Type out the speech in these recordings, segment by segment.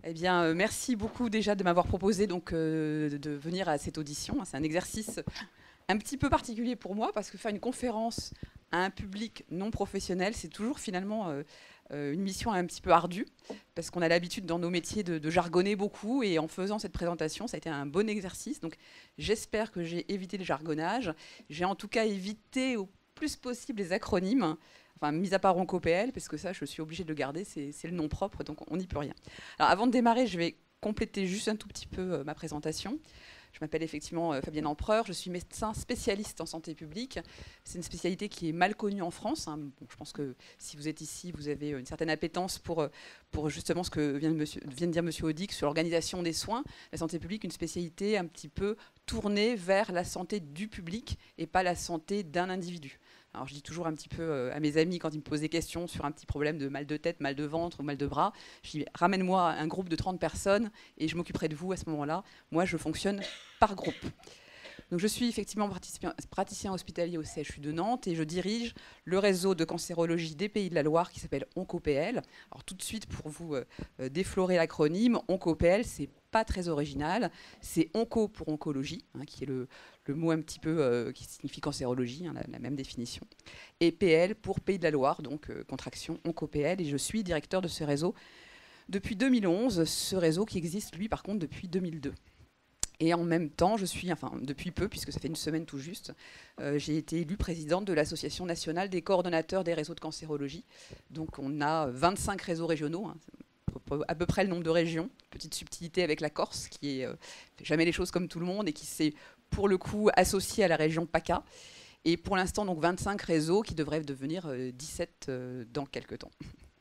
Eh bien, merci beaucoup déjà de m'avoir proposé donc, de venir à cette audition. C'est un exercice un petit peu particulier pour moi parce que faire une conférence à un public non professionnel, c'est toujours finalement une mission un petit peu ardue parce qu'on a l'habitude dans nos métiers de jargonner beaucoup et en faisant cette présentation, ça a été un bon exercice. Donc, j'espère que j'ai évité le jargonnage. J'ai en tout cas évité au plus possible les acronymes. Enfin, mis à part OncoPL, parce que ça, je suis obligée de le garder, c'est le nom propre, donc on n'y peut rien. Alors, avant de démarrer, je vais compléter juste un tout petit peu ma présentation. Je m'appelle effectivement Fabienne Empereur, je suis médecin spécialiste en santé publique. C'est une spécialité qui est mal connue en France. Hein. Bon, je pense que si vous êtes ici, vous avez une certaine appétence pour justement ce que vient de dire Monsieur Audic sur l'organisation des soins. La santé publique, une spécialité un petit peu tournée vers la santé du public et pas la santé d'un individu. Alors je dis toujours un petit peu à mes amis quand ils me posent des questions sur un petit problème de mal de tête, mal de ventre ou mal de bras, je dis ramène-moi un groupe de 30 personnes et je m'occuperai de vous à ce moment-là. Moi, je fonctionne par groupe. Donc, je suis effectivement praticien hospitalier au CHU de Nantes et je dirige le réseau de cancérologie des Pays de la Loire qui s'appelle OncoPL. Alors tout de suite, pour vous déflorer l'acronyme, OncoPL, c'est pas très original. C'est onco pour oncologie, hein, qui est le mot un petit peu qui signifie cancérologie, hein, la même définition. Et PL pour Pays de la Loire, donc contraction OncoPL. Et je suis directeur de ce réseau depuis 2011, ce réseau qui existe, lui, par contre, depuis 2002. Et en même temps, je suis, enfin depuis peu, puisque ça fait une semaine tout juste, j'ai été élue présidente de l'Association nationale des coordonnateurs des réseaux de cancérologie. Donc on a 25 réseaux régionaux, hein, à peu près le nombre de régions. Petite subtilité avec la Corse, qui fait jamais les choses comme tout le monde et qui s'est pour le coup associée à la région PACA. Et pour l'instant, donc 25 réseaux qui devraient devenir 17 dans quelques temps.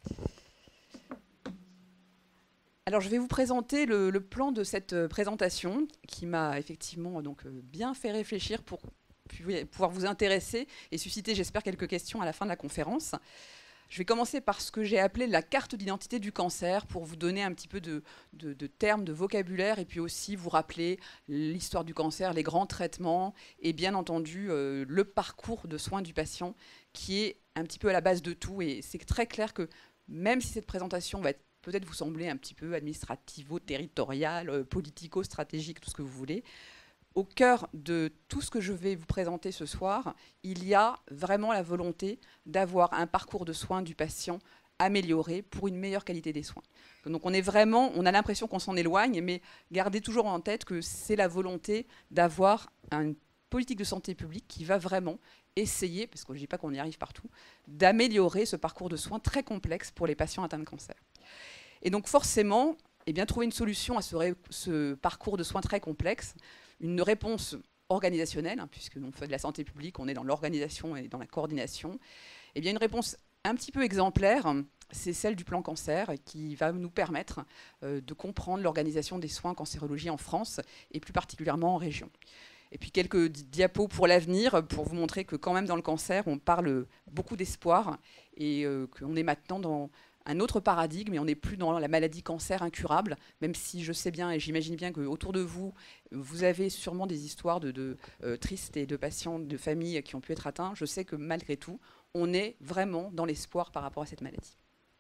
Alors, je vais vous présenter le plan de cette présentation qui m'a effectivement donc, bien fait réfléchir pour pouvoir vous intéresser et susciter, j'espère, quelques questions à la fin de la conférence. Je vais commencer par ce que j'ai appelé la carte d'identité du cancer pour vous donner un petit peu de termes, de vocabulaire et puis aussi vous rappeler l'histoire du cancer, les grands traitements et bien entendu le parcours de soins du patient qui est un petit peu à la base de tout. Et c'est très clair que même si cette présentation va être peut-être vous sembler un petit peu administrativo-territorial, politico-stratégique, tout ce que vous voulez. Au cœur de tout ce que je vais vous présenter ce soir, il y a vraiment la volonté d'avoir un parcours de soins du patient amélioré pour une meilleure qualité des soins. Donc on a l'impression qu'on s'en éloigne, mais gardez toujours en tête que c'est la volonté d'avoir une politique de santé publique qui va vraiment essayer, parce que je ne dis pas qu'on y arrive partout, d'améliorer ce parcours de soins très complexe pour les patients atteints de cancer. Et donc forcément, eh bien, trouver une solution à ce parcours de soins très complexe, une réponse organisationnelle, hein, puisque l'on fait de la santé publique, on est dans l'organisation et dans la coordination, eh bien, une réponse un petit peu exemplaire, c'est celle du plan cancer qui va nous permettre de comprendre l'organisation des soins en cancérologie en France et plus particulièrement en région. Et puis quelques diapos pour l'avenir, pour vous montrer que quand même dans le cancer, on parle beaucoup d'espoir et qu'on est maintenant dans un autre paradigme et on n'est plus dans la maladie cancer incurable, même si je sais bien et j'imagine bien qu'autour de vous, vous avez sûrement des histoires tristes et de patients, de familles qui ont pu être atteints. Je sais que malgré tout, on est vraiment dans l'espoir par rapport à cette maladie.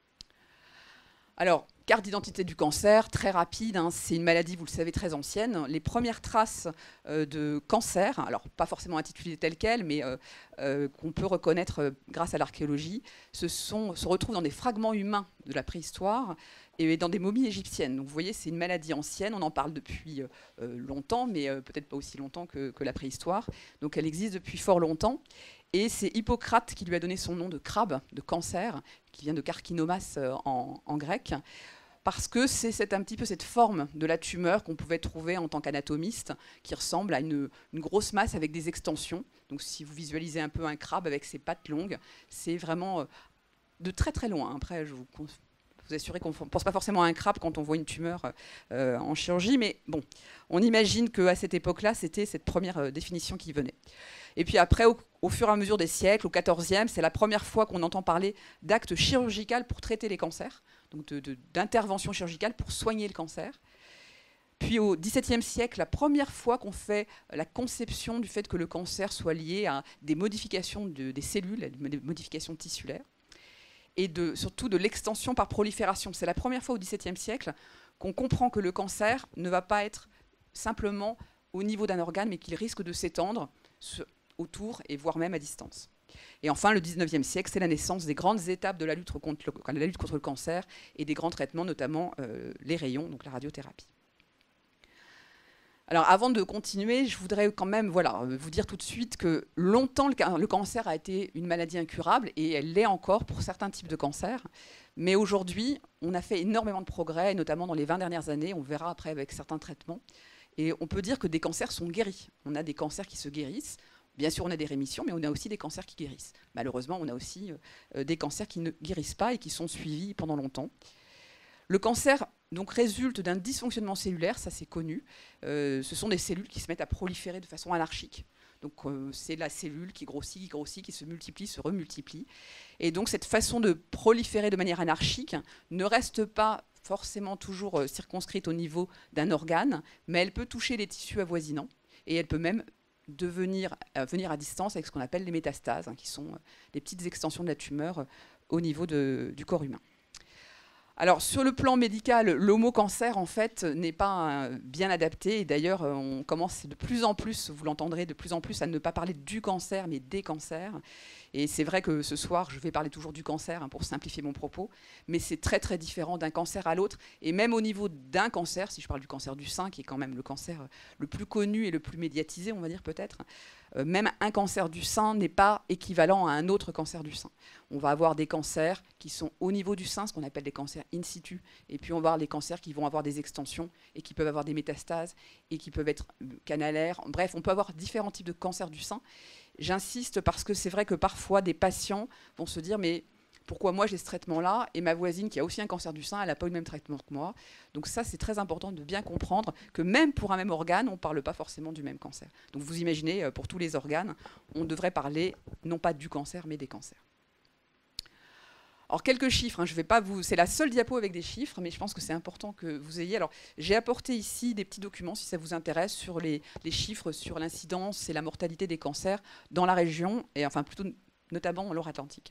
Alors, carte d'identité du cancer, très rapide, hein, c'est une maladie, vous le savez, très ancienne. Les premières traces de cancer, alors pas forcément intitulées telles quelles, mais qu'on peut reconnaître grâce à l'archéologie, se retrouvent dans des fragments humains de la préhistoire et dans des momies égyptiennes. Donc vous voyez, c'est une maladie ancienne, on en parle depuis longtemps, mais peut-être pas aussi longtemps que la préhistoire. Donc elle existe depuis fort longtemps. Et c'est Hippocrate qui lui a donné son nom de crabe, de cancer, qui vient de carcinomas en grec, parce que c'est un petit peu cette forme de la tumeur qu'on pouvait trouver en tant qu'anatomiste, qui ressemble à une grosse masse avec des extensions. Donc si vous visualisez un peu un crabe avec ses pattes longues, c'est vraiment de très très loin. Après, je vous assurer qu'on ne pense pas forcément à un crabe quand on voit une tumeur en chirurgie, mais bon, on imagine qu'à cette époque-là, c'était cette première définition qui venait. Et puis après, au fur et à mesure des siècles, au XIVe, c'est la première fois qu'on entend parler d'actes chirurgicaux pour traiter les cancers, donc d'intervention chirurgicale pour soigner le cancer. Puis au XVIIe siècle, la première fois qu'on fait la conception du fait que le cancer soit lié à des modifications des cellules, des modifications tissulaires, et surtout de l'extension par prolifération. C'est la première fois au XVIIe siècle qu'on comprend que le cancer ne va pas être simplement au niveau d'un organe, mais qu'il risque de s'étendre autour et voire même à distance. Et enfin, le 19e siècle, c'est la naissance des grandes étapes de la lutte contre le cancer et des grands traitements, notamment les rayons, donc la radiothérapie. Alors, avant de continuer, je voudrais quand même vous dire tout de suite que longtemps, le cancer a été une maladie incurable, et elle l'est encore pour certains types de cancers. Mais aujourd'hui, on a fait énormément de progrès, notamment dans les 20 dernières années, on verra après avec certains traitements. Et on peut dire que des cancers sont guéris. On a des cancers qui se guérissent. Bien sûr, on a des rémissions, mais on a aussi des cancers qui guérissent. Malheureusement, on a aussi des cancers qui ne guérissent pas et qui sont suivis pendant longtemps. Le cancer donc, résulte d'un dysfonctionnement cellulaire, ça c'est connu. Ce sont des cellules qui se mettent à proliférer de façon anarchique. Donc c'est la cellule qui grossit, qui se multiplie, se remultiplie. Et donc cette façon de proliférer de manière anarchique ne reste pas forcément toujours circonscrite au niveau d'un organe, mais elle peut toucher les tissus avoisinants et elle peut même venir à distance avec ce qu'on appelle les métastases, qui sont des petites extensions de la tumeur au niveau du corps humain. Alors, sur le plan médical, le mot cancer, en fait, n'est pas bien adapté. Et d'ailleurs, on commence de plus en plus, vous l'entendrez de plus en plus, à ne pas parler du cancer, mais des cancers. Et c'est vrai que ce soir, je vais parler toujours du cancer pour simplifier mon propos. Mais c'est très, très différent d'un cancer à l'autre. Et même au niveau d'un cancer, si je parle du cancer du sein, qui est quand même le cancer le plus connu et le plus médiatisé, on va dire peut-être, même un cancer du sein n'est pas équivalent à un autre cancer du sein. On va avoir des cancers qui sont au niveau du sein, ce qu'on appelle des cancers in situ, et puis on va avoir des cancers qui vont avoir des extensions et qui peuvent avoir des métastases et qui peuvent être canalaires. Bref, on peut avoir différents types de cancers du sein. J'insiste parce que c'est vrai que parfois des patients vont se dire « mais pourquoi moi j'ai ce traitement-là et ma voisine qui a aussi un cancer du sein, elle n'a pas eu le même traitement que moi ?» Donc ça, c'est très important de bien comprendre que même pour un même organe, on ne parle pas forcément du même cancer. Donc vous imaginez, pour tous les organes, on devrait parler non pas du cancer, mais des cancers. Alors quelques chiffres, je vais pas c'est la seule diapo avec des chiffres, mais je pense que c'est important que vous ayez. Alors j'ai apporté ici des petits documents, si ça vous intéresse, sur les chiffres sur l'incidence et la mortalité des cancers dans la région, et enfin plutôt notamment en Loire-Atlantique.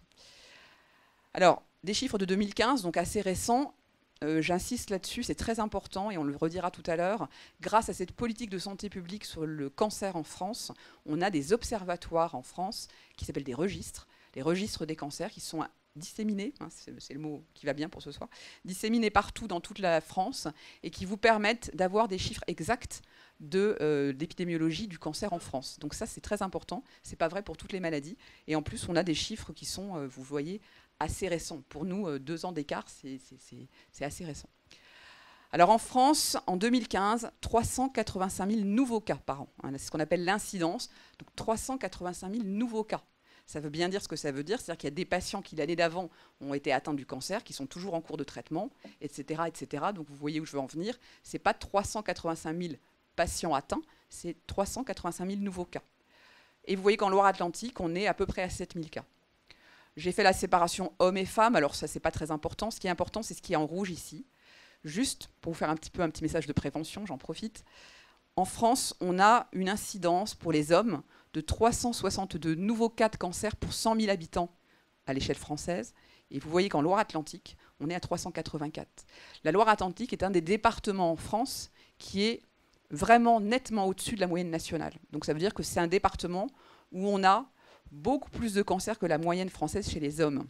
Alors, des chiffres de 2015, donc assez récents, j'insiste là-dessus, c'est très important et on le redira tout à l'heure. Grâce à cette politique de santé publique sur le cancer en France, on a des observatoires en France qui s'appellent des registres, les registres des cancers qui sont disséminés, c'est le mot qui va bien pour ce soir, disséminés partout dans toute la France et qui vous permettent d'avoir des chiffres exacts d'épidémiologie du cancer en France. Donc ça, c'est très important. Ce n'est pas vrai pour toutes les maladies. Et en plus, on a des chiffres qui sont, vous voyez, assez récents. Pour nous, 2 ans d'écart, c'est assez récent. Alors en France, en 2015, 385 000 nouveaux cas par an. C'est ce qu'on appelle l'incidence. Donc 385 000 nouveaux cas. Ça veut bien dire ce que ça veut dire. C'est-à-dire qu'il y a des patients qui, l'année d'avant, ont été atteints du cancer, qui sont toujours en cours de traitement, etc., etc. Donc vous voyez où je veux en venir. Ce n'est pas 385 000 patients atteints, c'est 385 000 nouveaux cas. Et vous voyez qu'en Loire-Atlantique, on est à peu près à 7 000 cas. J'ai fait la séparation hommes et femmes, alors ça, c'est pas très important. Ce qui est important, c'est ce qui est en rouge ici. Juste pour vous faire un petit message de prévention, j'en profite. En France, on a une incidence pour les hommes de 362 nouveaux cas de cancer pour 100 000 habitants à l'échelle française. Et vous voyez qu'en Loire-Atlantique, on est à 384. La Loire-Atlantique est un des départements en France qui est vraiment nettement au-dessus de la moyenne nationale. Donc ça veut dire que c'est un département où on a beaucoup plus de cancers que la moyenne française chez les hommes.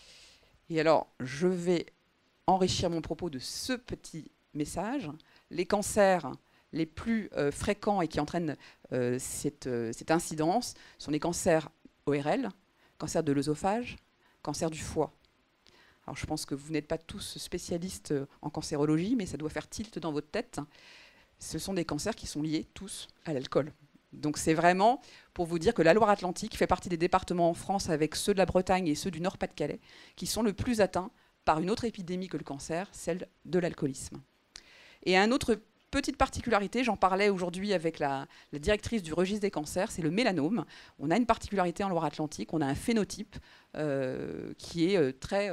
Et alors, je vais enrichir mon propos de ce petit message. Les cancers les plus fréquents et qui entraînent cette incidence sont les cancers ORL, cancer de l'œsophage, cancer du foie. Alors je pense que vous n'êtes pas tous spécialistes en cancérologie, mais ça doit faire tilt dans votre tête. Ce sont des cancers qui sont liés tous à l'alcool. Donc c'est vraiment pour vous dire que la Loire-Atlantique fait partie des départements en France avec ceux de la Bretagne et ceux du Nord-Pas-de-Calais qui sont le plus atteints par une autre épidémie que le cancer, celle de l'alcoolisme. Et un autre petite particularité, j'en parlais aujourd'hui avec la directrice du registre des cancers, c'est le mélanome. On a une particularité en Loire-Atlantique, on a un phénotype qui est très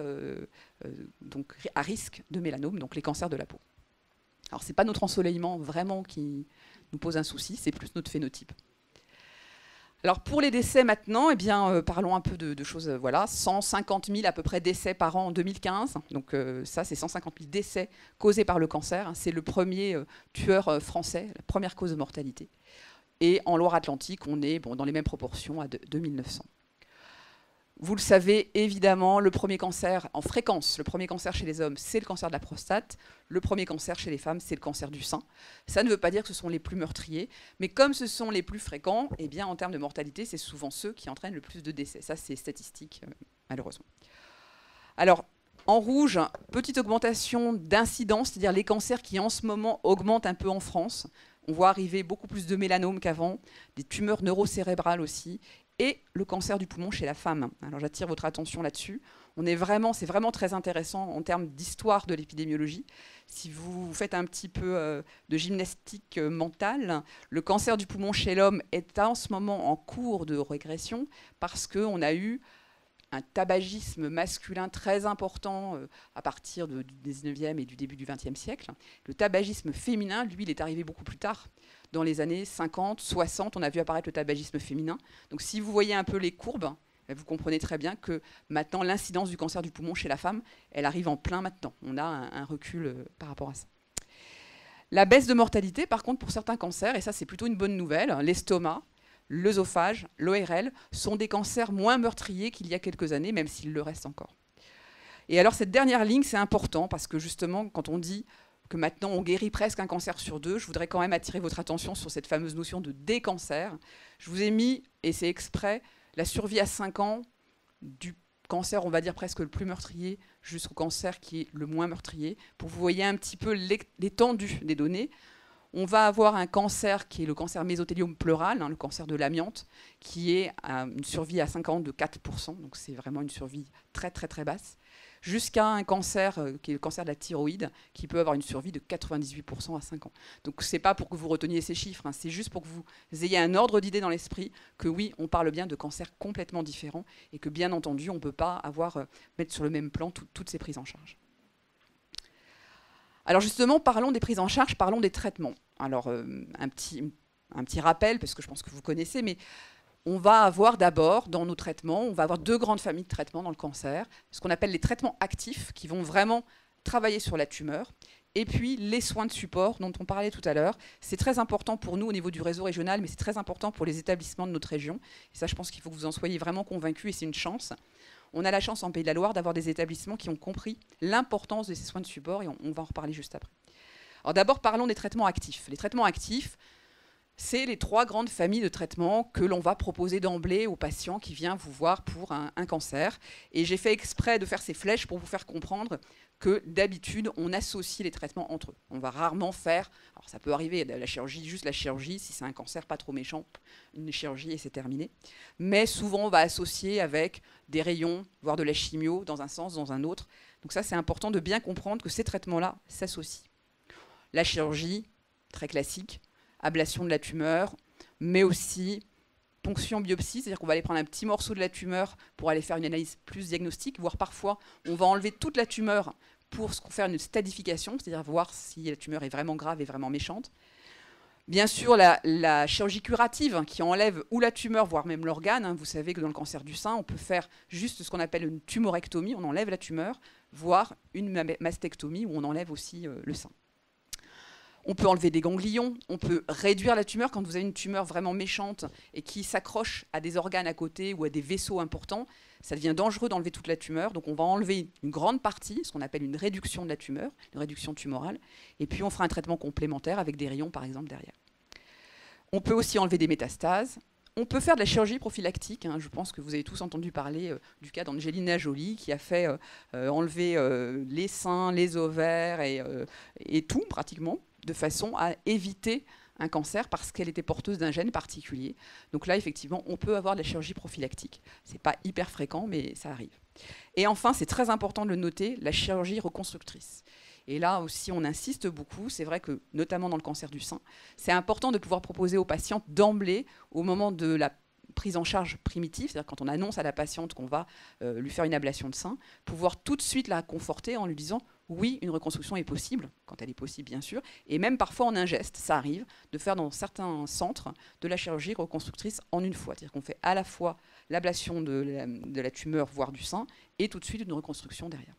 donc à risque de mélanome, donc les cancers de la peau. Alors ce n'est pas notre ensoleillement vraiment qui nous pose un souci, c'est plus notre phénotype. Alors pour les décès maintenant, eh bien, parlons un peu de choses. Voilà, 150 000 à peu près décès par an en 2015. Donc ça, c'est 150 000 décès causés par le cancer. C'est le premier tueur français, la première cause de mortalité. Et en Loire-Atlantique, on est dans les mêmes proportions à 2900. Vous le savez, évidemment, le premier cancer en fréquence, le premier cancer chez les hommes, c'est le cancer de la prostate. Le premier cancer chez les femmes, c'est le cancer du sein. Ça ne veut pas dire que ce sont les plus meurtriers, mais comme ce sont les plus fréquents, eh bien, en termes de mortalité, c'est souvent ceux qui entraînent le plus de décès. Ça, c'est statistique, malheureusement. Alors, en rouge, petite augmentation d'incidence, c'est-à-dire les cancers qui, en ce moment, augmentent un peu en France. On voit arriver beaucoup plus de mélanome qu'avant, des tumeurs neurocérébrales aussi, et le cancer du poumon chez la femme. Alors j'attire votre attention là-dessus. C'est vraiment très intéressant en termes d'histoire de l'épidémiologie. Si vous faites un petit peu de gymnastique mentale, le cancer du poumon chez l'homme est en ce moment en cours de régression parce qu'on a eu un tabagisme masculin très important à partir du 19e et du début du 20e siècle. Le tabagisme féminin, lui, il est arrivé beaucoup plus tard. Dans les années 50, 60, on a vu apparaître le tabagisme féminin. Donc si vous voyez un peu les courbes, vous comprenez très bien que maintenant, l'incidence du cancer du poumon chez la femme, elle arrive en plein maintenant. On a un recul par rapport à ça. La baisse de mortalité, par contre, pour certains cancers, et ça c'est plutôt une bonne nouvelle, l'estomac, l'œsophage, l'ORL, sont des cancers moins meurtriers qu'il y a quelques années, même s'il le reste encore. Et alors cette dernière ligne, c'est important, parce que justement, quand on dit que maintenant on guérit presque un cancer sur 2, je voudrais quand même attirer votre attention sur cette fameuse notion de décancer. Je vous ai mis, et c'est exprès, la survie à 5 ans du cancer, on va dire presque le plus meurtrier, jusqu'au cancer qui est le moins meurtrier, pour que vous voyez un petit peu l'étendue des données. On va avoir un cancer qui est le cancer mésothéliome pleural, le cancer de l'amiante, qui est une survie à 5 ans de 4%, donc c'est vraiment une survie très très très basse, jusqu'à un cancer qui est le cancer de la thyroïde, qui peut avoir une survie de 98% à 5 ans. Donc c'est pas pour que vous reteniez ces chiffres, c'est juste pour que vous ayez un ordre d'idée dans l'esprit que oui, on parle bien de cancers complètement différents et que bien entendu, on ne peut pas mettre sur le même plan toutes ces prises en charge. Alors justement, parlons des prises en charge, parlons des traitements. Alors un petit rappel, parce que je pense que vous connaissez, mais on va avoir d'abord, dans nos traitements, on va avoir 2 grandes familles de traitements dans le cancer, ce qu'on appelle les traitements actifs, qui vont vraiment travailler sur la tumeur, et puis les soins de support dont on parlait tout à l'heure. C'est très important pour nous au niveau du réseau régional, mais c'est très important pour les établissements de notre région. Et ça, je pense qu'il faut que vous en soyez vraiment convaincus, et c'est une chance. On a la chance en Pays de la Loire d'avoir des établissements qui ont compris l'importance de ces soins de support, et on va en reparler juste après. Alors d'abord, parlons des traitements actifs. Les traitements actifs, c'est les 3 grandes familles de traitements que l'on va proposer d'emblée aux patients qui viennent vous voir pour un cancer. Et j'ai fait exprès de faire ces flèches pour vous faire comprendre que d'habitude, on associe les traitements entre eux. On va rarement faire, alors ça peut arriver, la chirurgie, juste la chirurgie, si c'est un cancer pas trop méchant, une chirurgie et c'est terminé. Mais souvent, on va associer avec des rayons, voire de la chimio, dans un sens, dans un autre. Donc ça, c'est important de bien comprendre que ces traitements-là s'associent. La chirurgie, très classique, ablation de la tumeur, mais aussi ponction biopsie, c'est-à-dire qu'on va aller prendre un petit morceau de la tumeur pour aller faire une analyse plus diagnostique, voire parfois on va enlever toute la tumeur pour faire une stadification, c'est-à-dire voir si la tumeur est vraiment grave et vraiment méchante. Bien sûr, la chirurgie curative qui enlève ou la tumeur, voire même l'organe. Vous savez que dans le cancer du sein, on peut faire juste ce qu'on appelle une tumorectomie, on enlève la tumeur, voire une mastectomie où on enlève aussi le sein. On peut enlever des ganglions, on peut réduire la tumeur quand vous avez une tumeur vraiment méchante et qui s'accroche à des organes à côté ou à des vaisseaux importants. Ça devient dangereux d'enlever toute la tumeur, donc on va enlever une grande partie, ce qu'on appelle une réduction de la tumeur, une réduction tumorale, et puis on fera un traitement complémentaire avec des rayons par exemple derrière. On peut aussi enlever des métastases. On peut faire de la chirurgie prophylactique. Je pense que vous avez tous entendu parler du cas d'Angelina Jolie qui a fait enlever les seins, les ovaires et tout pratiquement, de façon à éviter un cancer parce qu'elle était porteuse d'un gène particulier. Donc là, effectivement, on peut avoir de la chirurgie prophylactique. Ce n'est pas hyper fréquent, mais ça arrive. Et enfin, c'est très important de le noter, la chirurgie reconstructrice. Et là aussi, on insiste beaucoup. C'est vrai que, notamment dans le cancer du sein, c'est important de pouvoir proposer aux patientes d'emblée, au moment de la prise en charge primitive, c'est-à-dire quand on annonce à la patiente qu'on va lui faire une ablation de sein, pouvoir tout de suite la conforter en lui disant « oui, une reconstruction est possible, quand elle est possible bien sûr, et même parfois en un geste, ça arrive de faire dans certains centres de la chirurgie reconstructrice en une fois. C'est-à-dire qu'on fait à la fois l'ablation de la tumeur, voire du sein, et tout de suite une reconstruction derrière.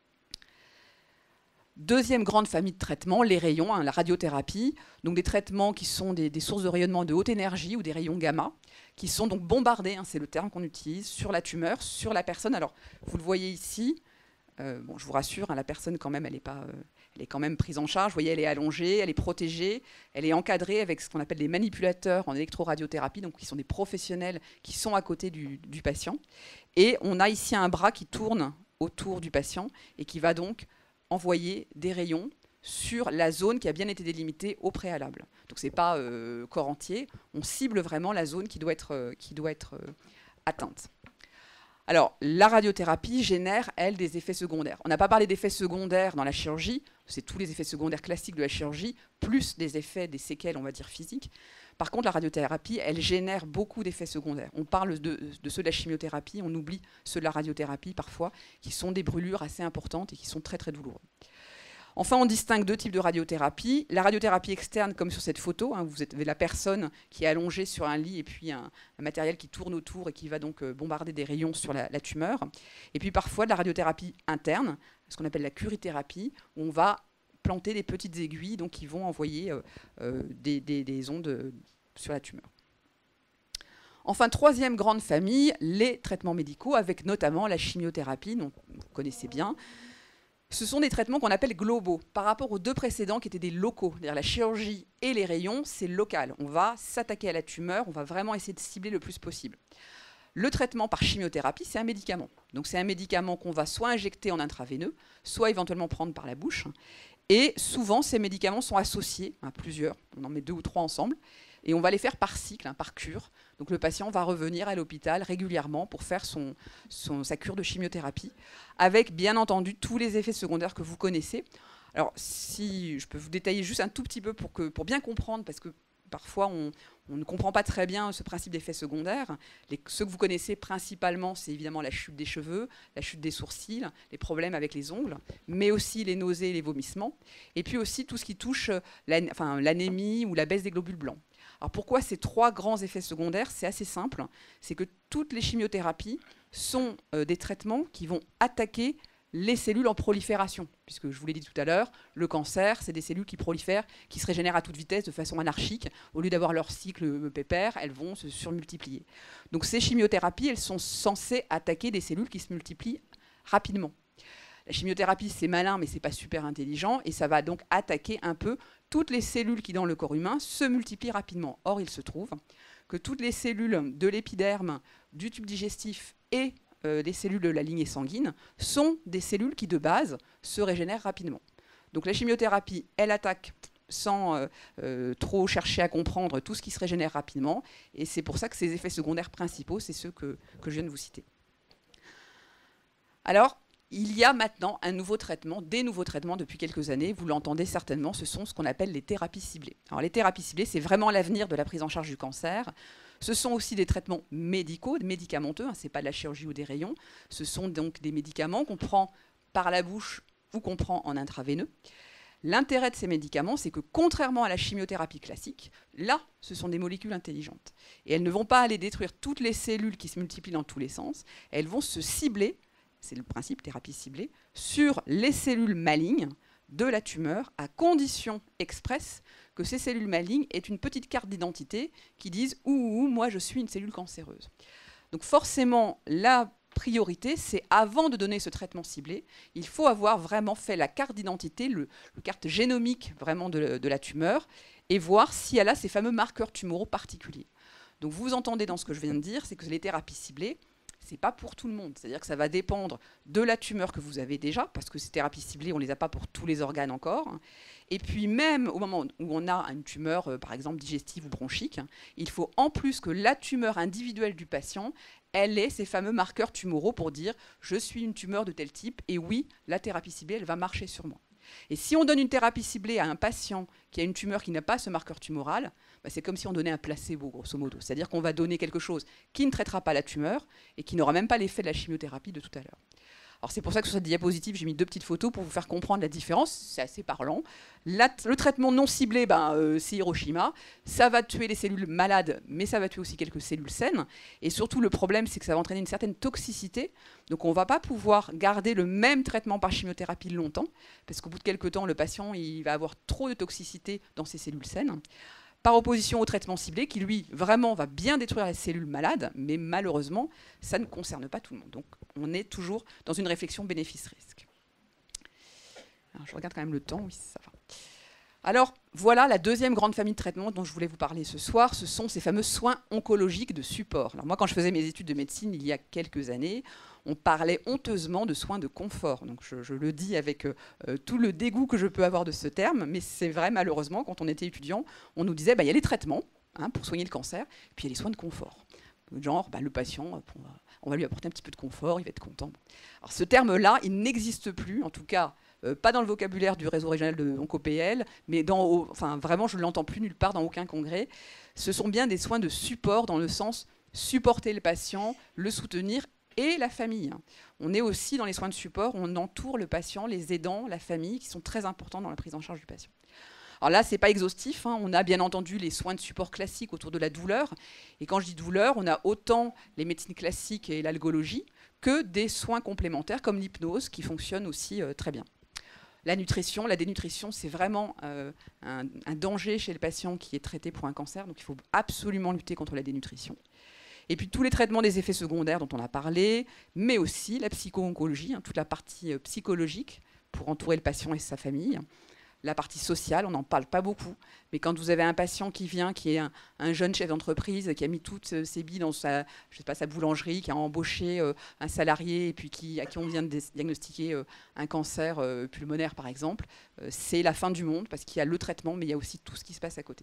Deuxième grande famille de traitements, les rayons, la radiothérapie, donc des traitements qui sont des sources de rayonnement de haute énergie ou des rayons gamma, qui sont donc bombardés, c'est le terme qu'on utilise, sur la tumeur, sur la personne. Alors, vous le voyez ici, bon, je vous rassure, la personne quand même, elle est quand même prise en charge. Vous voyez, elle est allongée, elle est protégée, elle est encadrée avec ce qu'on appelle des manipulateurs en électroradiothérapie, donc qui sont des professionnels qui sont à côté du patient. Et on a ici un bras qui tourne autour du patient et qui va donc envoyer des rayons sur la zone qui a bien été délimitée au préalable. Donc ce n'est pas corps entier, on cible vraiment la zone qui doit être atteinte. Alors, la radiothérapie génère, elle, des effets secondaires. On n'a pas parlé d'effets secondaires dans la chirurgie, c'est tous les effets secondaires classiques de la chirurgie, plus des effets, des séquelles, on va dire, physiques. Par contre, la radiothérapie, elle génère beaucoup d'effets secondaires. On parle de ceux de la chimiothérapie, on oublie ceux de la radiothérapie parfois, qui sont des brûlures assez importantes et qui sont très très douloureux. Enfin, on distingue deux types de radiothérapie. La radiothérapie externe, comme sur cette photo, vous avez la personne qui est allongée sur un lit et puis un matériel qui tourne autour et qui va donc bombarder des rayons sur la tumeur. Et puis parfois de la radiothérapie interne, ce qu'on appelle la curithérapie, où on va planter des petites aiguilles donc, qui vont envoyer des ondes sur la tumeur. Enfin, troisième grande famille, les traitements médicaux, avec notamment la chimiothérapie, dont vous connaissez bien. Ce sont des traitements qu'on appelle globaux, par rapport aux deux précédents qui étaient des locaux. C'est-à-dire la chirurgie et les rayons, c'est local. On va s'attaquer à la tumeur, on va vraiment essayer de cibler le plus possible. Le traitement par chimiothérapie, c'est un médicament. Donc c'est un médicament qu'on va soit injecter en intraveineux, soit éventuellement prendre par la bouche. Et souvent, ces médicaments sont associés à plusieurs, on en met 2 ou 3 ensemble, et on va les faire par cycle, par cure. Donc le patient va revenir à l'hôpital régulièrement pour faire sa cure de chimiothérapie, avec bien entendu tous les effets secondaires que vous connaissez. Alors si je peux vous détailler juste un tout petit peu pour bien comprendre, parce que parfois on ne comprend pas très bien ce principe d'effets secondaires. Ceux que vous connaissez principalement, c'est évidemment la chute des cheveux, la chute des sourcils, les problèmes avec les ongles, mais aussi les nausées et les vomissements, et puis aussi tout ce qui touche l'anémie ou la baisse des globules blancs. Alors pourquoi ces 3 grands effets secondaires? C'est assez simple, c'est que toutes les chimiothérapies sont des traitements qui vont attaquer les cellules en prolifération, puisque je vous l'ai dit tout à l'heure, le cancer, c'est des cellules qui prolifèrent, qui se régénèrent à toute vitesse de façon anarchique. Au lieu d'avoir leur cycle pépère, elles vont se surmultiplier. Donc ces chimiothérapies, elles sont censées attaquer des cellules qui se multiplient rapidement. La chimiothérapie, c'est malin, mais c'est pas super intelligent, et ça va donc attaquer un peu toutes les cellules qui, dans le corps humain, se multiplient rapidement. Or, il se trouve que toutes les cellules de l'épiderme, du tube digestif et des cellules de la lignée sanguine sont des cellules qui, de base, se régénèrent rapidement. Donc la chimiothérapie, elle attaque sans trop chercher à comprendre tout ce qui se régénère rapidement, et c'est pour ça que ces effets secondaires principaux, c'est ceux que je viens de vous citer. Alors, il y a maintenant un nouveau traitement, des nouveaux traitements depuis quelques années, vous l'entendez certainement, ce sont ce qu'on appelle les thérapies ciblées. Alors les thérapies ciblées, c'est vraiment l'avenir de la prise en charge du cancer. Ce sont aussi des traitements médicaux, médicamenteux, ce n'est pas de la chirurgie ou des rayons, ce sont donc des médicaments qu'on prend par la bouche ou qu'on prend en intraveineux. L'intérêt de ces médicaments, c'est que contrairement à la chimiothérapie classique, là, ce sont des molécules intelligentes. Et elles ne vont pas aller détruire toutes les cellules qui se multiplient dans tous les sens, elles vont se cibler, c'est le principe thérapie ciblée, sur les cellules malignes de la tumeur, à condition expresse que ces cellules malignes aient une petite carte d'identité qui dise « Ouh, moi je suis une cellule cancéreuse ». Donc forcément, la priorité, c'est avant de donner ce traitement ciblé, il faut avoir vraiment fait la carte d'identité, le carte génomique vraiment de la tumeur, et voir si elle a ces fameux marqueurs tumoraux particuliers. Donc vous entendez dans ce que je viens de dire, c'est que les thérapies ciblées, ce n'est pas pour tout le monde. C'est-à-dire que ça va dépendre de la tumeur que vous avez déjà, parce que ces thérapies ciblées, on ne les a pas pour tous les organes encore. Et puis même au moment où on a une tumeur, par exemple digestive ou bronchique, il faut en plus que la tumeur individuelle du patient, elle ait ces fameux marqueurs tumoraux pour dire « je suis une tumeur de tel type, et oui, la thérapie ciblée, elle va marcher sur moi ». Et si on donne une thérapie ciblée à un patient qui a une tumeur qui n'a pas ce marqueur tumoral, c'est comme si on donnait un placebo, grosso modo. C'est-à-dire qu'on va donner quelque chose qui ne traitera pas la tumeur et qui n'aura même pas l'effet de la chimiothérapie de tout à l'heure. Alors c'est pour ça que sur cette diapositive, j'ai mis 2 petites photos pour vous faire comprendre la différence. C'est assez parlant. Le traitement non ciblé, c'est Hiroshima. Ça va tuer les cellules malades, mais ça va tuer aussi quelques cellules saines. Et surtout, le problème, c'est que ça va entraîner une certaine toxicité. Donc on ne va pas pouvoir garder le même traitement par chimiothérapie longtemps, parce qu'au bout de quelques temps, le patient il va avoir trop de toxicité dans ses cellules saines. Par opposition au traitement ciblé, qui lui, vraiment, va bien détruire les cellules malades, mais malheureusement, ça ne concerne pas tout le monde. Donc, on est toujours dans une réflexion bénéfice-risque. Je regarde quand même le temps, oui, ça va. Alors, voilà la deuxième grande famille de traitements dont je voulais vous parler ce soir. Ce sont ces fameux soins oncologiques de support. Alors moi, quand je faisais mes études de médecine il y a quelques années, on parlait honteusement de soins de confort. Donc je le dis avec tout le dégoût que je peux avoir de ce terme, mais c'est vrai, malheureusement, quand on était étudiant, on nous disait, il y a les traitements pour soigner le cancer, puis il y a les soins de confort. Genre, le patient, on va lui apporter un petit peu de confort, il va être content. Alors ce terme-là, il n'existe plus, en tout cas, pas dans le vocabulaire du réseau régional de OncoPL, mais vraiment, je ne l'entends plus nulle part dans aucun congrès. Ce sont bien des soins de support, dans le sens supporter le patient, le soutenir et la famille. On est aussi dans les soins de support, on entoure le patient, les aidants, la famille, qui sont très importants dans la prise en charge du patient. Alors là, ce n'est pas exhaustif, on a bien entendu les soins de support classiques autour de la douleur. Et quand je dis douleur, on a autant les médecines classiques et l'algologie que des soins complémentaires comme l'hypnose qui fonctionnent aussi très bien. La nutrition, la dénutrition, c'est vraiment un danger chez le patient qui est traité pour un cancer. Donc il faut absolument lutter contre la dénutrition. Et puis tous les traitements des effets secondaires dont on a parlé, mais aussi la psycho-oncologie, toute la partie psychologique pour entourer le patient et sa famille. La partie sociale, on n'en parle pas beaucoup, mais quand vous avez un patient qui vient, qui est un jeune chef d'entreprise, qui a mis toutes ses billes dans sa boulangerie, qui a embauché un salarié, et puis à qui on vient de diagnostiquer un cancer pulmonaire, par exemple, c'est la fin du monde, parce qu'il y a le traitement, mais il y a aussi tout ce qui se passe à côté.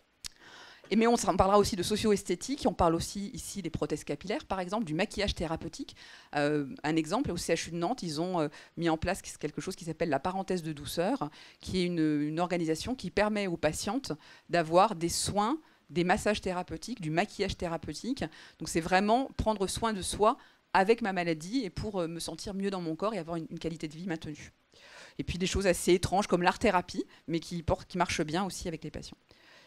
Mais on parlera aussi de socio-esthétique, on parle aussi ici des prothèses capillaires, par exemple, du maquillage thérapeutique. Un exemple, au CHU de Nantes, ils ont mis en place quelque chose qui s'appelle la parenthèse de douceur, qui est une organisation qui permet aux patientes d'avoir des soins, des massages thérapeutiques, du maquillage thérapeutique. Donc c'est vraiment prendre soin de soi avec ma maladie et pour me sentir mieux dans mon corps et avoir une qualité de vie maintenue. Et puis des choses assez étranges comme l'art-thérapie, mais qui marche bien aussi avec les patients.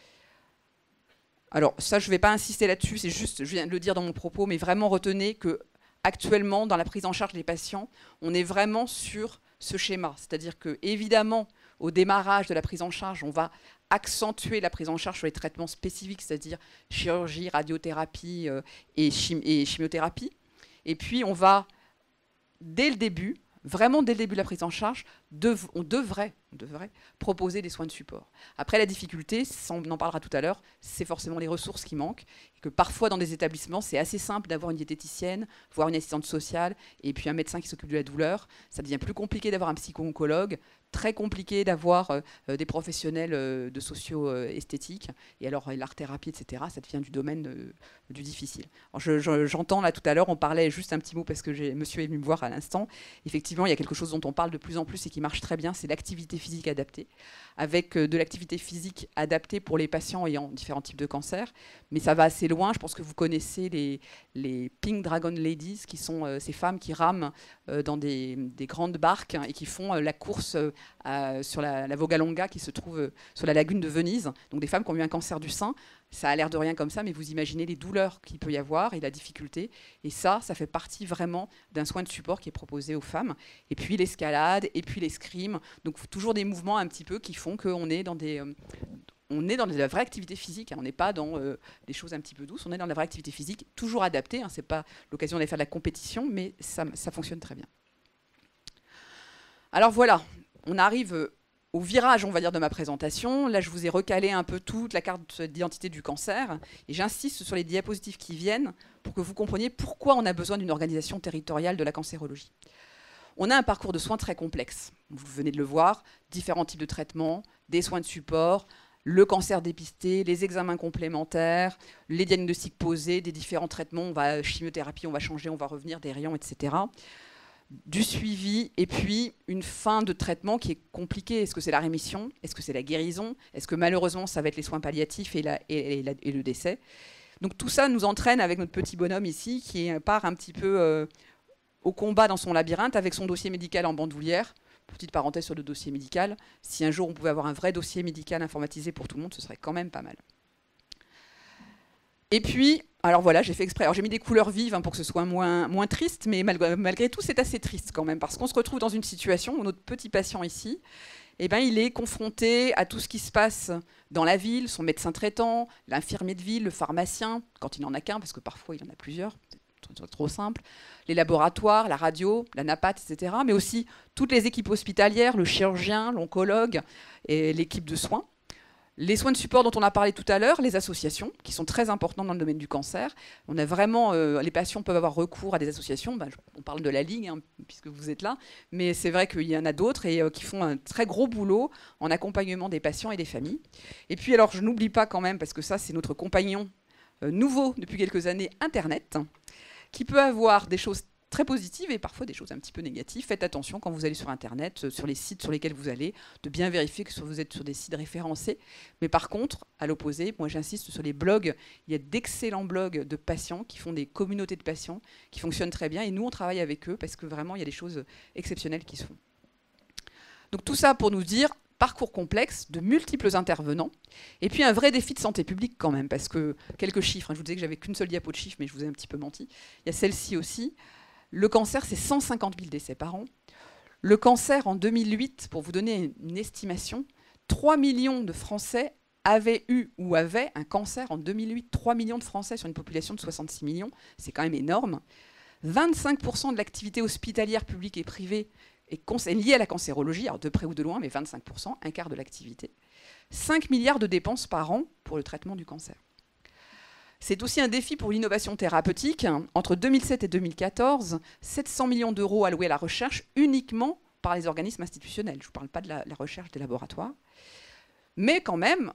Alors ça, je ne vais pas insister là-dessus, c'est juste, je viens de le dire dans mon propos, mais vraiment retenez qu'actuellement, dans la prise en charge des patients, on est vraiment sur ce schéma. C'est-à-dire que, évidemment, au démarrage de la prise en charge, on va accentuer la prise en charge sur les traitements spécifiques, c'est-à-dire chirurgie, radiothérapie et chimiothérapie. Et puis, on va, dès le début, vraiment dès le début de la prise en charge, on devrait proposer des soins de support. Après, la difficulté, on en parlera tout à l'heure, c'est forcément les ressources qui manquent. Et que parfois, dans des établissements, c'est assez simple d'avoir une diététicienne, voire une assistante sociale, et puis un médecin qui s'occupe de la douleur. Ça devient plus compliqué d'avoir un psycho-oncologue, très compliqué d'avoir des professionnels de socio-esthétique. Et alors, l'art-thérapie, etc., ça devient du domaine du difficile. J'entends là tout à l'heure, on parlait juste un petit mot parce que monsieur est venu me voir à l'instant. Effectivement, il y a quelque chose dont on parle de plus en plus et qui marche très bien, c'est l'activité physique adaptée, avec de l'activité physique adaptée pour les patients ayant différents types de cancers. Mais ça va assez loin. Je pense que vous connaissez les Pink Dragon Ladies, qui sont ces femmes qui rament dans des grandes barques et qui font la course sur la Vogalonga qui se trouve sur la lagune de Venise. Donc des femmes qui ont eu un cancer du sein. Ça a l'air de rien comme ça, mais vous imaginez les douleurs qu'il peut y avoir et la difficulté. Et ça fait partie vraiment d'un soin de support qui est proposé aux femmes. Et puis l'escalade, et puis l'escrime. Donc toujours des mouvements un petit peu qui font qu'on est dans de la vraie activité physique. On n'est pas dans des choses un petit peu douces. On est dans de la vraie activité physique, toujours adaptée. Ce n'est pas l'occasion d'aller faire de la compétition, mais ça fonctionne très bien. Alors voilà, on arrive au virage, on va dire, de ma présentation. Là, je vous ai recalé un peu toute la carte d'identité du cancer. Et j'insiste sur les diapositives qui viennent pour que vous compreniez pourquoi on a besoin d'une organisation territoriale de la cancérologie. On a un parcours de soins très complexe. Vous venez de le voir, différents types de traitements, des soins de support, le cancer dépisté, les examens complémentaires, les diagnostics posés, des différents traitements. On va chimiothérapie, on va changer, on va revenir, des rayons, etc. Du suivi, et puis une fin de traitement qui est compliquée. Est-ce que c'est la rémission? Est-ce que c'est la guérison? Est-ce que malheureusement, ça va être les soins palliatifs et le décès? Donc tout ça nous entraîne avec notre petit bonhomme ici, qui part un petit peu au combat dans son labyrinthe avec son dossier médical en bandoulière. Petite parenthèse sur le dossier médical. Si un jour on pouvait avoir un vrai dossier médical informatisé pour tout le monde, ce serait quand même pas mal. Et puis, alors voilà, j'ai fait exprès. Alors j'ai mis des couleurs vives pour que ce soit moins triste, mais malgré tout, c'est assez triste quand même, parce qu'on se retrouve dans une situation où notre petit patient ici, eh ben, il est confronté à tout ce qui se passe dans la ville, son médecin traitant, l'infirmier de ville, le pharmacien, quand il n'en a qu'un, parce que parfois il en a plusieurs, c'est trop simple, les laboratoires, la radio, la napate, etc., mais aussi toutes les équipes hospitalières, le chirurgien, l'oncologue et l'équipe de soins. Les soins de support dont on a parlé tout à l'heure, les associations, qui sont très importantes dans le domaine du cancer. On a vraiment, les patients peuvent avoir recours à des associations. On parle de la Ligue, puisque vous êtes là, mais c'est vrai qu'il y en a d'autres et qui font un très gros boulot en accompagnement des patients et des familles. Et puis, alors, je n'oublie pas quand même, parce que ça, c'est notre compagnon nouveau depuis quelques années, Internet, qui peut avoir des choses très positives et parfois des choses un petit peu négatives. Faites attention quand vous allez sur Internet, sur les sites sur lesquels vous allez, de bien vérifier que vous êtes sur des sites référencés. Mais par contre, à l'opposé, moi j'insiste sur les blogs. Il y a d'excellents blogs de patients qui font des communautés de patients qui fonctionnent très bien. Et nous, on travaille avec eux parce que vraiment, il y a des choses exceptionnelles qui se font. Donc tout ça pour nous dire, parcours complexe, de multiples intervenants, et puis un vrai défi de santé publique quand même, parce que quelques chiffres, je vous disais que j'avais qu'une seule diapo de chiffres, mais je vous ai un petit peu menti. Il y a celle-ci aussi. Le cancer, c'est 150 000 décès par an. Le cancer, en 2008, pour vous donner une estimation, 3 millions de Français avaient eu ou avaient un cancer en 2008. 3 millions de Français sur une population de 66 millions, c'est quand même énorme. 25% de l'activité hospitalière publique et privée est liée à la cancérologie, alors de près ou de loin, mais 25%, un quart de l'activité. 5 milliards de dépenses par an pour le traitement du cancer. C'est aussi un défi pour l'innovation thérapeutique. Entre 2007 et 2014, 700 millions d'euros alloués à la recherche uniquement par les organismes institutionnels. Je ne vous parle pas de la recherche des laboratoires. Mais quand même,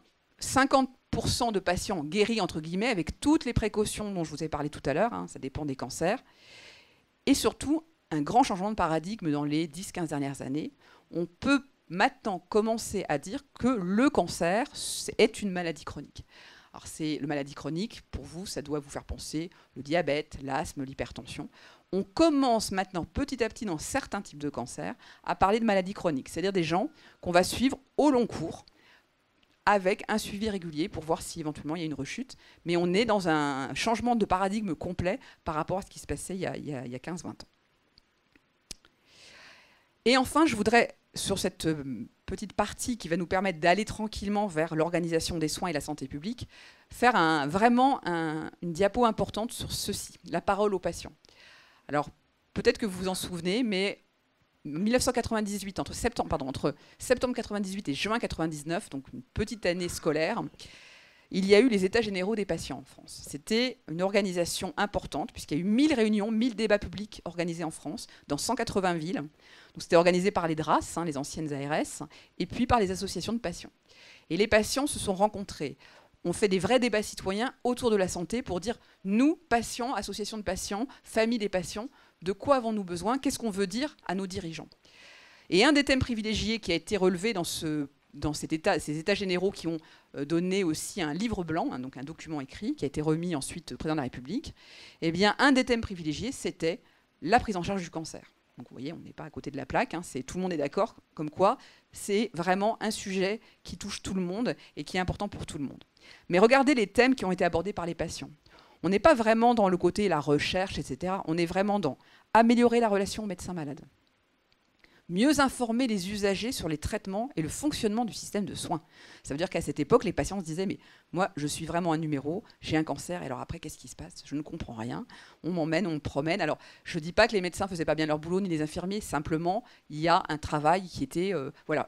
50% de patients guéris, entre guillemets, avec toutes les précautions dont je vous ai parlé tout à l'heure, ça dépend des cancers. Et surtout, un grand changement de paradigme dans les 10-15 dernières années. On peut maintenant commencer à dire que le cancer est une maladie chronique. Alors c'est le maladie chronique, pour vous, ça doit vous faire penser le diabète, l'asthme, l'hypertension. On commence maintenant petit à petit dans certains types de cancers à parler de maladies chroniques, c'est-à-dire des gens qu'on va suivre au long cours avec un suivi régulier pour voir si éventuellement il y a une rechute. Mais on est dans un changement de paradigme complet par rapport à ce qui se passait il y a 15-20 ans. Et enfin, je voudrais, sur cette petite partie qui va nous permettre d'aller tranquillement vers l'organisation des soins et la santé publique, faire vraiment une diapo importante sur ceci, la parole aux patients. Alors, peut-être que vous vous en souvenez, mais en 1998, entre septembre 1998 et juin 1999, donc une petite année scolaire, il y a eu les États généraux des patients en France. C'était une organisation importante, puisqu'il y a eu 1000 réunions, 1000 débats publics organisés en France, dans 180 villes. Donc c'était organisé par les DRAS, les anciennes ARS, et puis par les associations de patients. Et les patients se sont rencontrés. On fait des vrais débats citoyens autour de la santé pour dire, nous, patients, associations de patients, familles des patients, de quoi avons-nous besoin? Qu'est-ce qu'on veut dire à nos dirigeants? Et un des thèmes privilégiés qui a été relevé dans ces états généraux qui ont donné aussi un livre blanc, donc un document écrit, qui a été remis ensuite au président de la République, eh bien, un des thèmes privilégiés, c'était la prise en charge du cancer. Donc vous voyez, on n'est pas à côté de la plaque, tout le monde est d'accord, comme quoi c'est vraiment un sujet qui touche tout le monde et qui est important pour tout le monde. Mais regardez les thèmes qui ont été abordés par les patients. On n'est pas vraiment dans le côté la recherche, etc. On est vraiment dans améliorer la relation médecin-malade. Mieux informer les usagers sur les traitements et le fonctionnement du système de soins. Ça veut dire qu'à cette époque, les patients se disaient « mais moi, je suis vraiment un numéro, j'ai un cancer, et alors après, qu'est-ce qui se passe? Je ne comprends rien. On m'emmène, on me promène. » Alors, je ne dis pas que les médecins ne faisaient pas bien leur boulot, ni les infirmiers, simplement, il y a un travail qui était... voilà,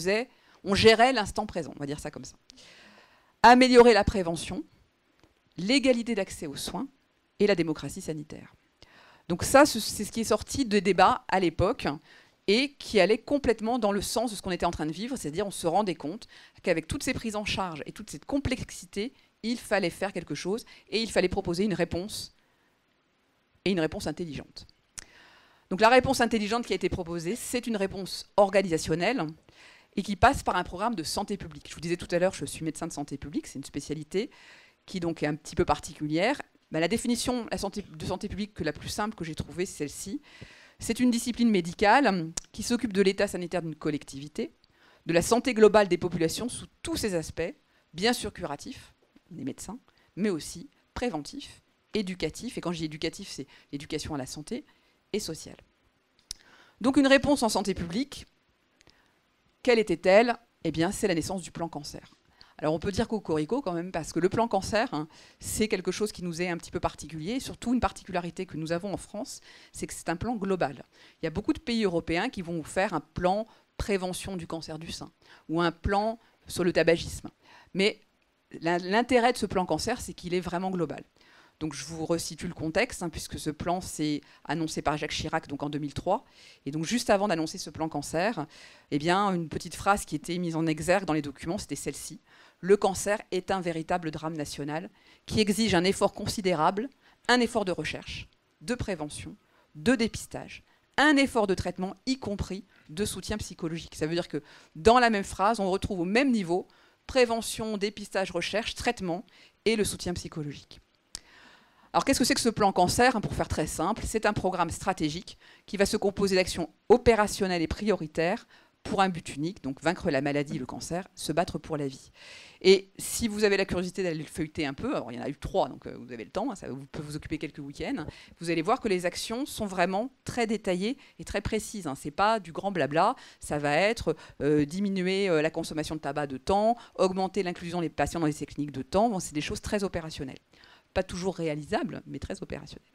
on gérait l'instant présent, on va dire ça comme ça. Améliorer la prévention, l'égalité d'accès aux soins et la démocratie sanitaire. Donc ça, c'est ce qui est sorti de débats à l'époque, et qui allait complètement dans le sens de ce qu'on était en train de vivre, c'est-à-dire on se rendait compte qu'avec toutes ces prises en charge et toute cette complexité, il fallait faire quelque chose et il fallait proposer une réponse, et une réponse intelligente. Donc la réponse intelligente qui a été proposée, c'est une réponse organisationnelle et qui passe par un programme de santé publique. Je vous disais tout à l'heure, je suis médecin de santé publique, c'est une spécialité qui donc est un petit peu particulière. La définition de santé publique la plus simple que j'ai trouvée, c'est celle-ci. C'est une discipline médicale qui s'occupe de l'état sanitaire d'une collectivité, de la santé globale des populations sous tous ses aspects, bien sûr curatifs, des médecins, mais aussi préventifs, éducatifs, et quand je dis éducatif, c'est l'éducation à la santé, et sociale. Donc une réponse en santé publique, quelle était-elle? Eh bien, c'est la naissance du plan cancer. Alors on peut dire cocorico quand même, parce que le plan cancer, hein, c'est quelque chose qui nous est un petit peu particulier, et surtout une particularité que nous avons en France, c'est que c'est un plan global. Il y a beaucoup de pays européens qui vont vous faire un plan prévention du cancer du sein, ou un plan sur le tabagisme. Mais l'intérêt de ce plan cancer, c'est qu'il est vraiment global. Donc je vous resitue le contexte, hein, puisque ce plan s'est annoncé par Jacques Chirac donc en 2003. Et donc juste avant d'annoncer ce plan cancer, eh bien, une petite phrase qui était mise en exergue dans les documents, c'était celle-ci. Le cancer est un véritable drame national qui exige un effort considérable, un effort de recherche, de prévention, de dépistage, un effort de traitement, y compris de soutien psychologique. Ça veut dire que dans la même phrase, on retrouve au même niveau prévention, dépistage, recherche, traitement et le soutien psychologique. Alors qu'est-ce que c'est que ce plan cancer? Pour faire très simple, c'est un programme stratégique qui va se composer d'actions opérationnelles et prioritaires pour un but unique, donc vaincre la maladie, le cancer, se battre pour la vie. Et si vous avez la curiosité d'aller le feuilleter un peu, alors il y en a eu 3, donc vous avez le temps, ça peut vous occuper quelques week-ends, vous allez voir que les actions sont vraiment très détaillées et très précises. Ce n'est pas du grand blabla, ça va être diminuer la consommation de tabac de temps, augmenter l'inclusion des patients dans les techniques de temps, bon, c'est des choses très opérationnelles. Pas toujours réalisables, mais très opérationnelles.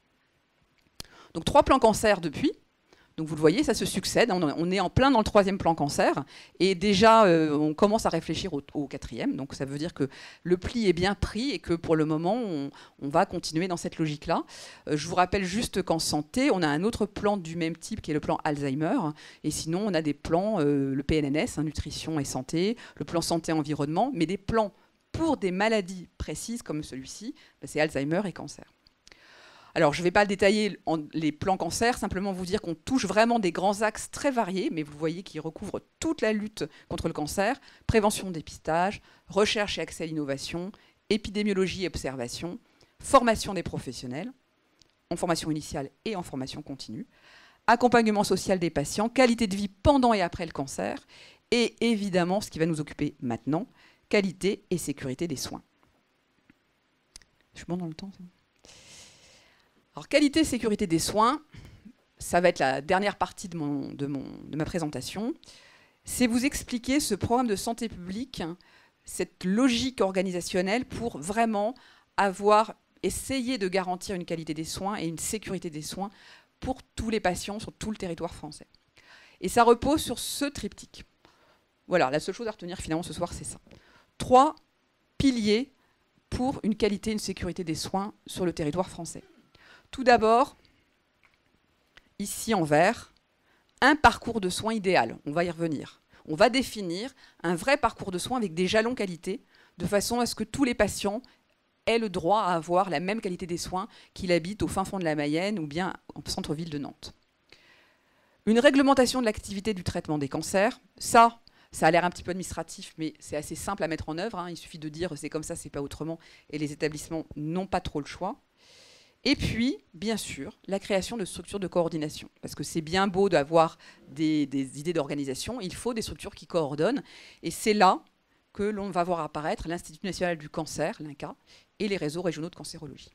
Donc 3 plans cancer depuis. Donc vous le voyez, ça se succède. On est en plein dans le 3e plan cancer. Et déjà, on commence à réfléchir au 4e. Donc ça veut dire que le pli est bien pris et que pour le moment, on va continuer dans cette logique-là. Je vous rappelle juste qu'en santé, on a un autre plan du même type qui est le plan Alzheimer. Et sinon, on a des plans, le PNNS, nutrition et santé, le plan santé-environnement, mais des plans pour des maladies précises comme celui-ci, c'est Alzheimer et cancer. Alors, je ne vais pas détailler les plans cancer, simplement vous dire qu'on touche vraiment des grands axes très variés, mais vous voyez qu'ils recouvrent toute la lutte contre le cancer, prévention, dépistage, recherche et accès à l'innovation, épidémiologie et observation, formation des professionnels, en formation initiale et en formation continue, accompagnement social des patients, qualité de vie pendant et après le cancer, et évidemment, ce qui va nous occuper maintenant, qualité et sécurité des soins. Je suis bon dans le temps, ça ? Alors, qualité et sécurité des soins, ça va être la dernière partie de ma présentation. C'est vous expliquer ce programme de santé publique, cette logique organisationnelle pour vraiment essayer de garantir une qualité des soins et une sécurité des soins pour tous les patients sur tout le territoire français. Et ça repose sur ce triptyque. Voilà, la seule chose à retenir finalement ce soir, c'est ça. 3 piliers pour une qualité et une sécurité des soins sur le territoire français. Tout d'abord, ici en vert, un parcours de soins idéal. On va y revenir. On va définir un vrai parcours de soins avec des jalons qualité, de façon à ce que tous les patients aient le droit à avoir la même qualité des soins qu'ils habitent au fin fond de la Mayenne ou bien en centre-ville de Nantes. Une réglementation de l'activité du traitement des cancers, ça a l'air un petit peu administratif, mais c'est assez simple à mettre en œuvre. Il suffit de dire c'est comme ça, c'est pas autrement, et les établissements n'ont pas trop le choix. Et puis, bien sûr, la création de structures de coordination. Parce que c'est bien beau d'avoir des idées d'organisation, il faut des structures qui coordonnent. Et c'est là que l'on va voir apparaître l'Institut national du cancer, l'INCa, et les réseaux régionaux de cancérologie.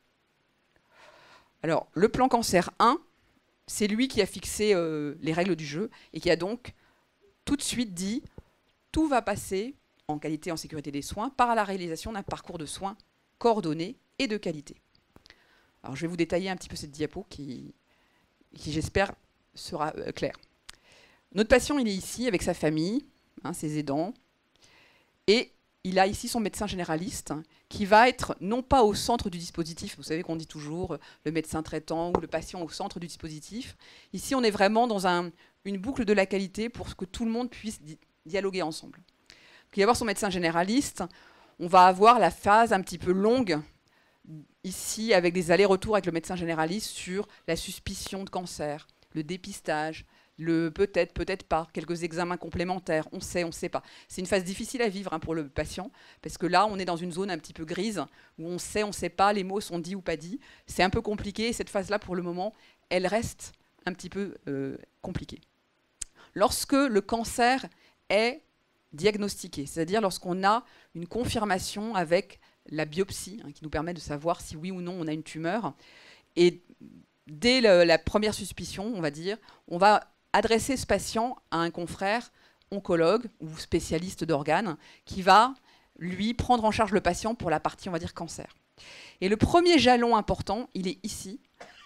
Alors, le plan cancer 1, c'est lui qui a fixé les règles du jeu et qui a donc tout de suite dit tout va passer, en qualité et en sécurité des soins, par la réalisation d'un parcours de soins coordonné et de qualité. Alors, je vais vous détailler un petit peu cette diapo qui j'espère, sera claire. Notre patient, il est ici avec sa famille, ses aidants, et il a ici son médecin généraliste qui va être non pas au centre du dispositif, vous savez qu'on dit toujours le médecin traitant ou le patient au centre du dispositif. Ici, on est vraiment dans une boucle de la qualité pour que tout le monde puisse dialoguer ensemble. Il va y avoir son médecin généraliste, on va avoir la phase un petit peu longue ici, avec des allers-retours avec le médecin généraliste sur la suspicion de cancer, le dépistage, peut-être, peut-être pas, quelques examens complémentaires, on sait pas. C'est une phase difficile à vivre pour le patient, parce que là, on est dans une zone un petit peu grise, où on sait pas, les mots sont dits ou pas dits. C'est un peu compliqué, et cette phase-là, pour le moment, elle reste un petit peu compliquée. Lorsque le cancer est diagnostiqué, c'est-à-dire lorsqu'on a une confirmation avec la biopsie, qui nous permet de savoir si oui ou non on a une tumeur, et dès la première suspicion, on va dire, on va adresser ce patient à un confrère oncologue ou spécialiste d'organes qui va, lui, prendre en charge le patient pour la partie, on va dire, cancer. Et le premier jalon important, il est ici,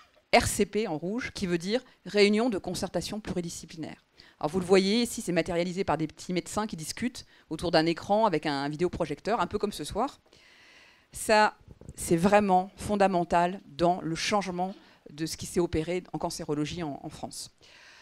RCP en rouge, qui veut dire Réunion de concertation pluridisciplinaire. Alors vous le voyez, ici c'est matérialisé par des petits médecins qui discutent autour d'un écran avec un vidéoprojecteur, un peu comme ce soir. Ça, c'est vraiment fondamental dans le changement de ce qui s'est opéré en cancérologie en France.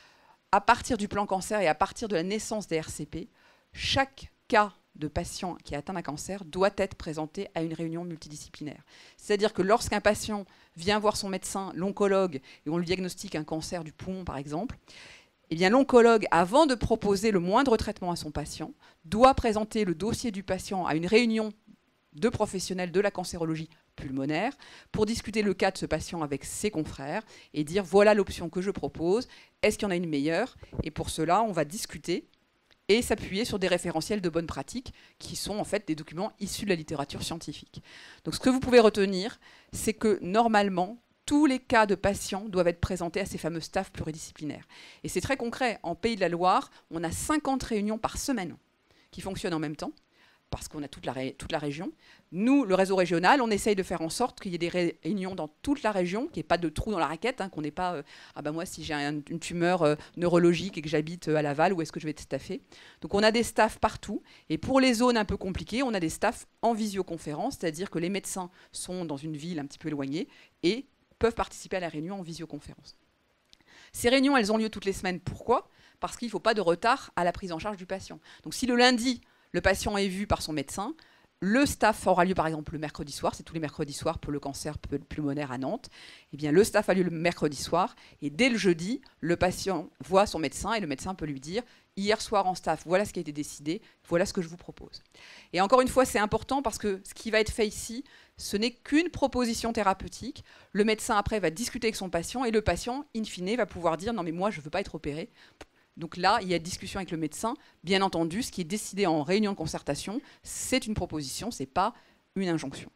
À partir du plan cancer et à partir de la naissance des RCP, chaque cas de patient qui a atteint d'un cancer doit être présenté à une réunion multidisciplinaire. C'est-à-dire que lorsqu'un patient vient voir son médecin, l'oncologue, et on lui diagnostique un cancer du poumon par exemple, eh bien l'oncologue, avant de proposer le moindre traitement à son patient, doit présenter le dossier du patient à une réunion de professionnels de la cancérologie pulmonaire pour discuter le cas de ce patient avec ses confrères et dire voilà l'option que je propose, est-ce qu'il y en a une meilleure? Et pour cela, on va discuter et s'appuyer sur des référentiels de bonnes pratiques qui sont en fait des documents issus de la littérature scientifique. Donc ce que vous pouvez retenir, c'est que normalement, tous les cas de patients doivent être présentés à ces fameux staffs pluridisciplinaires. Et c'est très concret. En Pays de la Loire, on a 50 réunions par semaine qui fonctionnent en même temps, parce qu'on a toute la région. Nous, le réseau régional, on essaye de faire en sorte qu'il y ait des réunions dans toute la région, qu'il n'y ait pas de trou dans la raquette, qu'on n'ait pas ah ben moi, si j'ai une tumeur neurologique et que j'habite à Laval, où est-ce que je vais être staffé? Donc on a des staffs partout. Et pour les zones un peu compliquées, on a des staffs en visioconférence, c'est-à-dire que les médecins sont dans une ville un petit peu éloignée et peuvent participer à la réunion en visioconférence. Ces réunions, elles ont lieu toutes les semaines. Pourquoi? Parce qu'il ne faut pas de retard à la prise en charge du patient. Donc si le lundi, le patient est vu par son médecin, le staff aura lieu par exemple le mercredi soir, c'est tous les mercredis soirs pour le cancer pulmonaire à Nantes, eh bien le staff a lieu le mercredi soir et dès le jeudi, le patient voit son médecin et le médecin peut lui dire hier soir en staff, voilà ce qui a été décidé, voilà ce que je vous propose. Et encore une fois, c'est important parce que ce qui va être fait ici, ce n'est qu'une proposition thérapeutique. Le médecin après va discuter avec son patient et le patient, in fine, va pouvoir dire non mais moi je ne veux pas être opéré. Donc là, il y a discussion avec le médecin. Bien entendu, ce qui est décidé en réunion de concertation, c'est une proposition, ce n'est pas une injonction.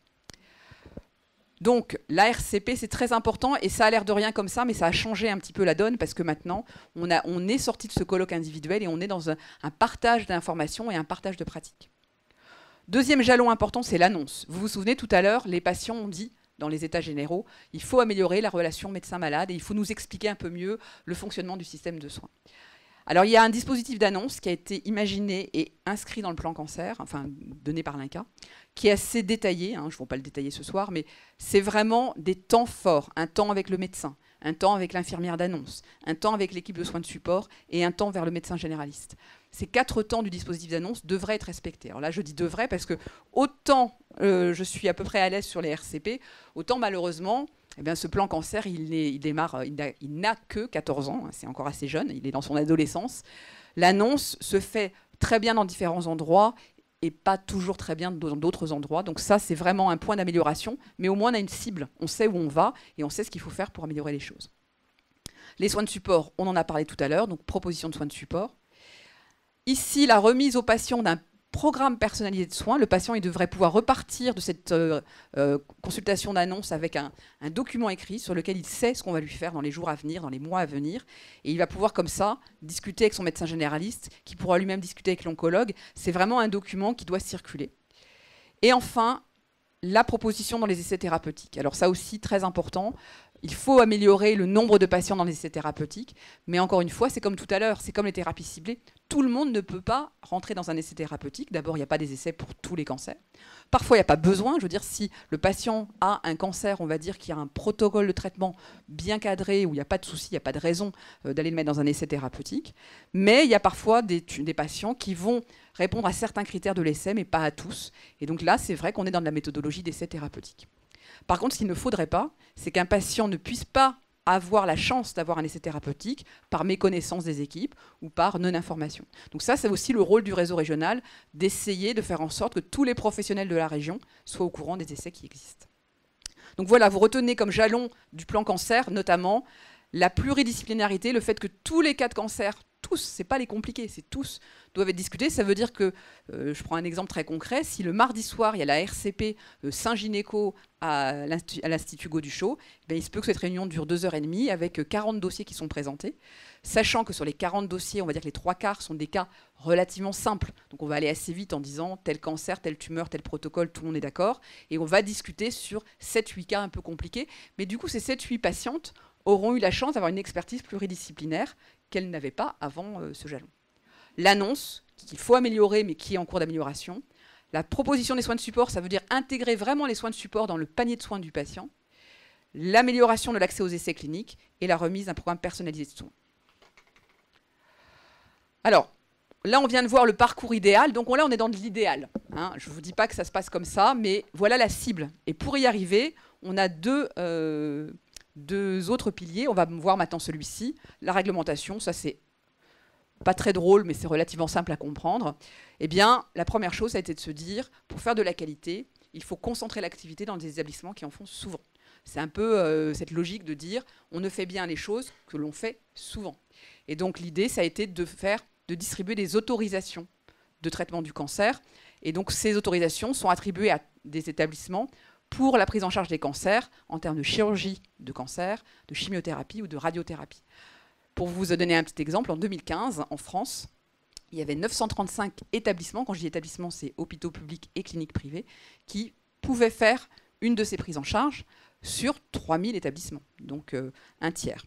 Donc la RCP, c'est très important et ça a l'air de rien comme ça, mais ça a changé un petit peu la donne parce que maintenant, on est sorti de ce colloque individuel et on est dans un partage d'informations et un partage de pratiques. Deuxième jalon important, c'est l'annonce. Vous vous souvenez, tout à l'heure, les patients ont dit dans les états généraux, il faut améliorer la relation médecin-malade et il faut nous expliquer un peu mieux le fonctionnement du système de soins. Alors, il y a un dispositif d'annonce qui a été imaginé et inscrit dans le plan cancer, enfin donné par l'INCa, qui est assez détaillé, je ne vais pas le détailler ce soir, mais c'est vraiment des temps forts, un temps avec le médecin, un temps avec l'infirmière d'annonce, un temps avec l'équipe de soins de support et un temps vers le médecin généraliste. Ces 4 temps du dispositif d'annonce devraient être respectés. Alors là, je dis devrait parce que autant je suis à peu près à l'aise sur les RCP, autant malheureusement, eh bien, ce plan cancer, il n'a que 14 ans, c'est encore assez jeune, il est dans son adolescence. L'annonce se fait très bien dans différents endroits et pas toujours très bien dans d'autres endroits. Donc ça, c'est vraiment un point d'amélioration, mais au moins on a une cible, on sait où on va et on sait ce qu'il faut faire pour améliorer les choses. Les soins de support, on en a parlé tout à l'heure, donc proposition de soins de support. Ici, la remise au patient d'un programme personnalisé de soins. Le patient, il devrait pouvoir repartir de cette consultation d'annonce avec un document écrit sur lequel il sait ce qu'on va lui faire dans les jours à venir, dans les mois à venir. Et il va pouvoir comme ça discuter avec son médecin généraliste, qui pourra lui-même discuter avec l'oncologue. C'est vraiment un document qui doit circuler. Et enfin, la proposition dans les essais thérapeutiques. Alors ça aussi, très important. Il faut améliorer le nombre de patients dans les essais thérapeutiques. Mais encore une fois, c'est comme tout à l'heure, c'est comme les thérapies ciblées. Tout le monde ne peut pas rentrer dans un essai thérapeutique. D'abord, il n'y a pas des essais pour tous les cancers. Parfois, il n'y a pas besoin. Je veux dire, si le patient a un cancer, on va dire qu'il y a un protocole de traitement bien cadré, où il n'y a pas de souci, il n'y a pas de raison d'aller le mettre dans un essai thérapeutique. Mais il y a parfois des patients qui vont répondre à certains critères de l'essai, mais pas à tous. Et donc là, c'est vrai qu'on est dans de la méthodologie d'essai thérapeutique. Par contre, ce qu'il ne faudrait pas, c'est qu'un patient ne puisse pas avoir la chance d'avoir un essai thérapeutique par méconnaissance des équipes ou par non-information. Donc ça, c'est aussi le rôle du réseau régional, d'essayer de faire en sorte que tous les professionnels de la région soient au courant des essais qui existent. Donc voilà, vous retenez comme jalon du plan cancer, notamment la pluridisciplinarité, le fait que tous les cas de cancer, tous, c'est pas les compliqués, c'est tous, doivent être discutés. Ça veut dire que, je prends un exemple très concret, si le mardi soir, il y a la RCP Saint-Gynéco à l'Institut Gauduchot, eh il se peut que cette réunion dure 2h30 avec 40 dossiers qui sont présentés, sachant que sur les 40 dossiers, on va dire que les 3/4 sont des cas relativement simples. Donc on va aller assez vite en disant tel cancer, telle tumeur, tel protocole, tout le monde est d'accord, et on va discuter sur 7-8 cas un peu compliqués. Mais du coup, ces 7-8 patientes auront eu la chance d'avoir une expertise pluridisciplinaire qu'elles n'avaient pas avant ce jalon. L'annonce, qu'il faut améliorer, mais qui est en cours d'amélioration. La proposition des soins de support, ça veut dire intégrer vraiment les soins de support dans le panier de soins du patient. L'amélioration de l'accès aux essais cliniques et la remise d'un programme personnalisé de soins. Alors, là, on vient de voir le parcours idéal. Donc là, on est dans de l'idéal. Hein. Je ne vous dis pas que ça se passe comme ça, mais voilà la cible. Et pour y arriver, on a deux autres piliers. On va voir maintenant celui-ci. La réglementation, ça c'est pas très drôle, mais c'est relativement simple à comprendre. Eh bien, la première chose, ça a été de se dire, pour faire de la qualité, il faut concentrer l'activité dans des établissements qui en font souvent. C'est un peu cette logique de dire, on ne fait bien les choses que l'on fait souvent. Et donc l'idée, ça a été de distribuer des autorisations de traitement du cancer. Et donc ces autorisations sont attribuées à des établissements pour la prise en charge des cancers en termes de chirurgie de cancer, de chimiothérapie ou de radiothérapie. Pour vous donner un petit exemple, en 2015, en France, il y avait 935 établissements, quand je dis établissements, c'est hôpitaux publics et cliniques privées, qui pouvaient faire une de ces prises en charge sur 3000 établissements, donc un tiers.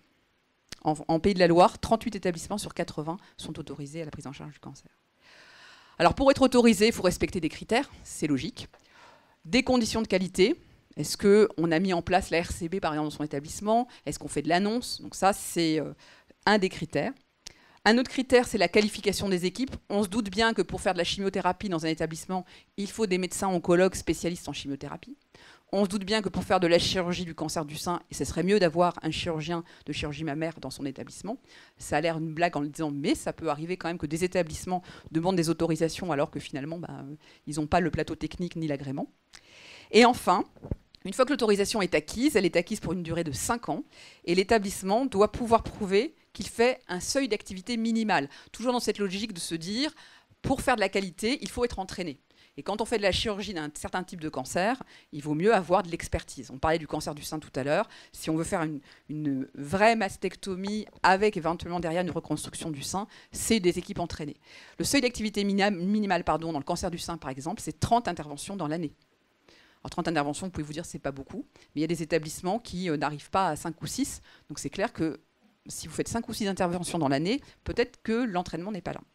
En Pays de la Loire, 38 établissements sur 80 sont autorisés à la prise en charge du cancer. Alors pour être autorisé, il faut respecter des critères, c'est logique. Des conditions de qualité. Est-ce qu'on a mis en place la RCB, par exemple, dans son établissement? Est-ce qu'on fait de l'annonce? Donc ça, c'est un des critères. Un autre critère, c'est la qualification des équipes. On se doute bien que pour faire de la chimiothérapie dans un établissement, il faut des médecins oncologues spécialistes en chimiothérapie. On se doute bien que pour faire de la chirurgie du cancer du sein, ce serait mieux d'avoir un chirurgien de chirurgie mammaire dans son établissement. Ça a l'air une blague en le disant, mais ça peut arriver quand même que des établissements demandent des autorisations alors que finalement, ils n'ont pas le plateau technique ni l'agrément. Et enfin, une fois que l'autorisation est acquise, elle est acquise pour une durée de 5 ans, et l'établissement doit pouvoir prouver qu'il fait un seuil d'activité minimal. Toujours dans cette logique de se dire, pour faire de la qualité, il faut être entraîné. Et quand on fait de la chirurgie d'un certain type de cancer, il vaut mieux avoir de l'expertise. On parlait du cancer du sein tout à l'heure. Si on veut faire une vraie mastectomie avec éventuellement derrière une reconstruction du sein, c'est des équipes entraînées. Le seuil d'activité minimale dans le cancer du sein, par exemple, c'est 30 interventions dans l'année. Alors 30 interventions, vous pouvez vous dire, c'est pas beaucoup, mais il y a des établissements qui n'arrivent pas à 5 ou 6. Donc c'est clair que si vous faites 5 ou 6 interventions dans l'année, peut-être que l'entraînement n'est pas là.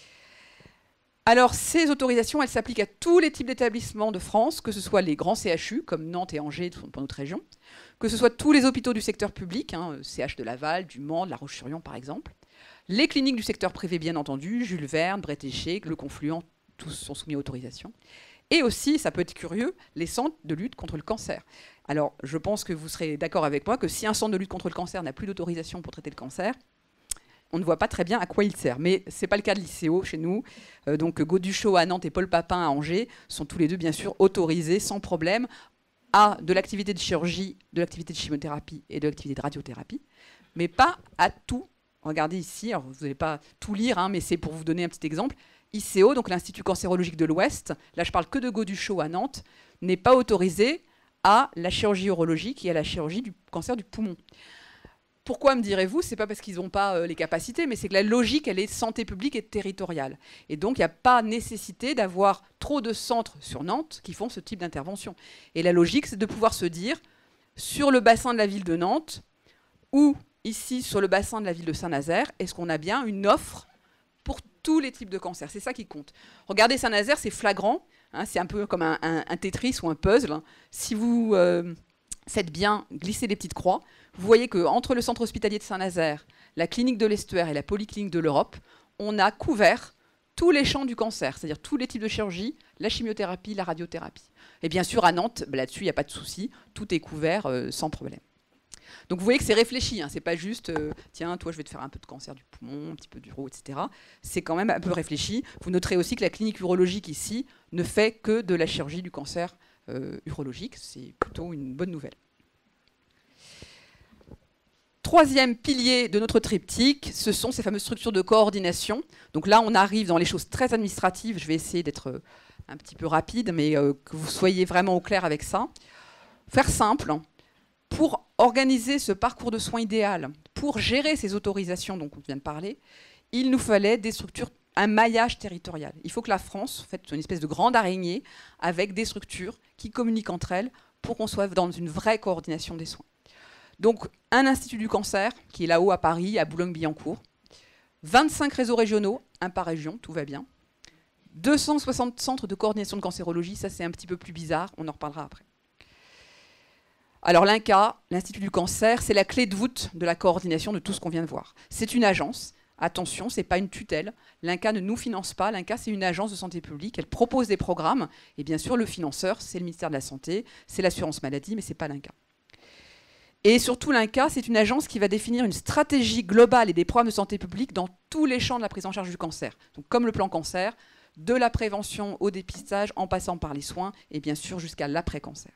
Alors, ces autorisations, elles s'appliquent à tous les types d'établissements de France, que ce soit les grands CHU, comme Nantes et Angers pour notre région, que ce soit tous les hôpitaux du secteur public, CH de Laval, du Mans, de La Roche-sur-Yon par exemple, les cliniques du secteur privé bien entendu, Jules Verne, Bretéché, Le Confluent, tous sont soumis à autorisation. Et aussi, ça peut être curieux, les centres de lutte contre le cancer. Alors, je pense que vous serez d'accord avec moi que si un centre de lutte contre le cancer n'a plus d'autorisation pour traiter le cancer, on ne voit pas très bien à quoi il sert. Mais ce n'est pas le cas de l'ICO chez nous. Donc Gauduchot à Nantes et Paul Papin à Angers sont tous les deux, bien sûr, autorisés sans problème à de l'activité de chirurgie, de l'activité de chimiothérapie et de l'activité de radiothérapie, mais pas à tout. Regardez ici, alors vous n'allez pas tout lire, mais c'est pour vous donner un petit exemple. ICO, donc l'Institut cancérologique de l'Ouest, là je parle que de Gauduchot à Nantes, n'est pas autorisé à la chirurgie urologique et à la chirurgie du cancer du poumon. Pourquoi, me direz-vous? C'est pas parce qu'ils n'ont pas les capacités, mais c'est que la logique, elle est santé publique et territoriale. Et donc, il n'y a pas nécessité d'avoir trop de centres sur Nantes qui font ce type d'intervention. Et la logique, c'est de pouvoir se dire, sur le bassin de la ville de Nantes, ou ici, sur le bassin de la ville de Saint-Nazaire, est-ce qu'on a bien une offre pour tous les types de cancers? C'est ça qui compte. Regardez Saint-Nazaire, c'est flagrant. C'est un peu comme un Tetris ou un puzzle. Si vous faites bien glisser des petites croix, vous voyez qu'entre le centre hospitalier de Saint-Nazaire, la clinique de l'Estuaire et la polyclinique de l'Europe, on a couvert tous les champs du cancer, c'est-à-dire tous les types de chirurgie, la chimiothérapie, la radiothérapie. Et bien sûr, à Nantes, là-dessus, il n'y a pas de souci, tout est couvert sans problème. Donc vous voyez que c'est réfléchi, hein, c'est pas juste tiens, toi je vais te faire un peu de cancer du poumon, un petit peu d'uro, etc. C'est quand même un peu réfléchi. Vous noterez aussi que la clinique urologique ici ne fait que de la chirurgie du cancer urologique. C'est plutôt une bonne nouvelle. Troisième pilier de notre triptyque, ce sont ces fameuses structures de coordination. Donc là, on arrive dans les choses très administratives. Je vais essayer d'être un petit peu rapide, mais que vous soyez vraiment au clair avec ça. Faire simple, pour organiser ce parcours de soins idéal, pour gérer ces autorisations dont on vient de parler, il nous fallait des structures, un maillage territorial. Il faut que la France fasse une espèce de grande araignée avec des structures qui communiquent entre elles pour qu'on soit dans une vraie coordination des soins. Donc, un institut du cancer, qui est là-haut à Paris, à Boulogne-Billancourt, 25 réseaux régionaux, un par région, tout va bien, 260 centres de coordination de cancérologie, ça c'est un petit peu plus bizarre, on en reparlera après. Alors l'INCa, l'Institut du cancer, c'est la clé de voûte de la coordination de tout ce qu'on vient de voir. C'est une agence, attention, ce n'est pas une tutelle, l'INCa ne nous finance pas, l'INCa c'est une agence de santé publique, elle propose des programmes, et bien sûr le financeur c'est le ministère de la Santé, c'est l'assurance maladie, mais ce n'est pas l'INCa. Et surtout, l'INCa, c'est une agence qui va définir une stratégie globale et des programmes de santé publique dans tous les champs de la prise en charge du cancer. Donc, comme le plan cancer, de la prévention au dépistage, en passant par les soins, et bien sûr jusqu'à l'après-cancer.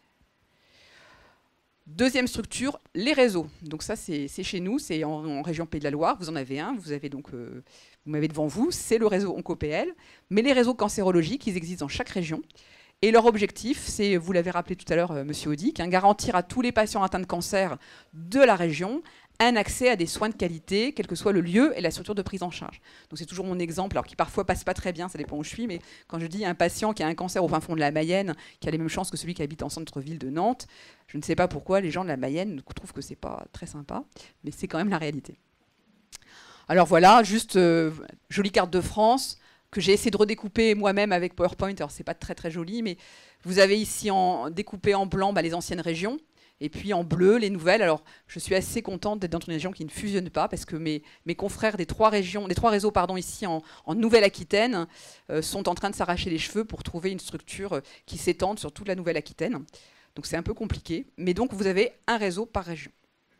Deuxième structure, les réseaux. Donc ça, c'est chez nous, c'est en région Pays de la Loire. Vous en avez un, vous avez donc, vous m'avez devant vous, c'est le réseau OncoPL. Mais les réseaux cancérologiques, ils existent dans chaque région. Et leur objectif, c'est, vous l'avez rappelé tout à l'heure, Monsieur Audic, garantir à tous les patients atteints de cancer de la région un accès à des soins de qualité, quel que soit le lieu et la structure de prise en charge. Donc c'est toujours mon exemple, alors qui parfois passe pas très bien, ça dépend où je suis, mais quand je dis un patient qui a un cancer au fin fond de la Mayenne, qui a les mêmes chances que celui qui habite en centre-ville de Nantes, je ne sais pas pourquoi les gens de la Mayenne trouvent que c'est pas très sympa, mais c'est quand même la réalité. Alors voilà, juste jolie carte de France, que j'ai essayé de redécouper moi-même avec PowerPoint. Alors, c'est pas très très joli, mais vous avez ici découpé en blanc les anciennes régions, et puis en bleu les nouvelles. Alors, je suis assez contente d'être dans une région qui ne fusionne pas, parce que mes confrères des trois réseaux ici en Nouvelle-Aquitaine sont en train de s'arracher les cheveux pour trouver une structure qui s'étende sur toute la Nouvelle-Aquitaine. Donc, c'est un peu compliqué. Mais donc, vous avez un réseau par région.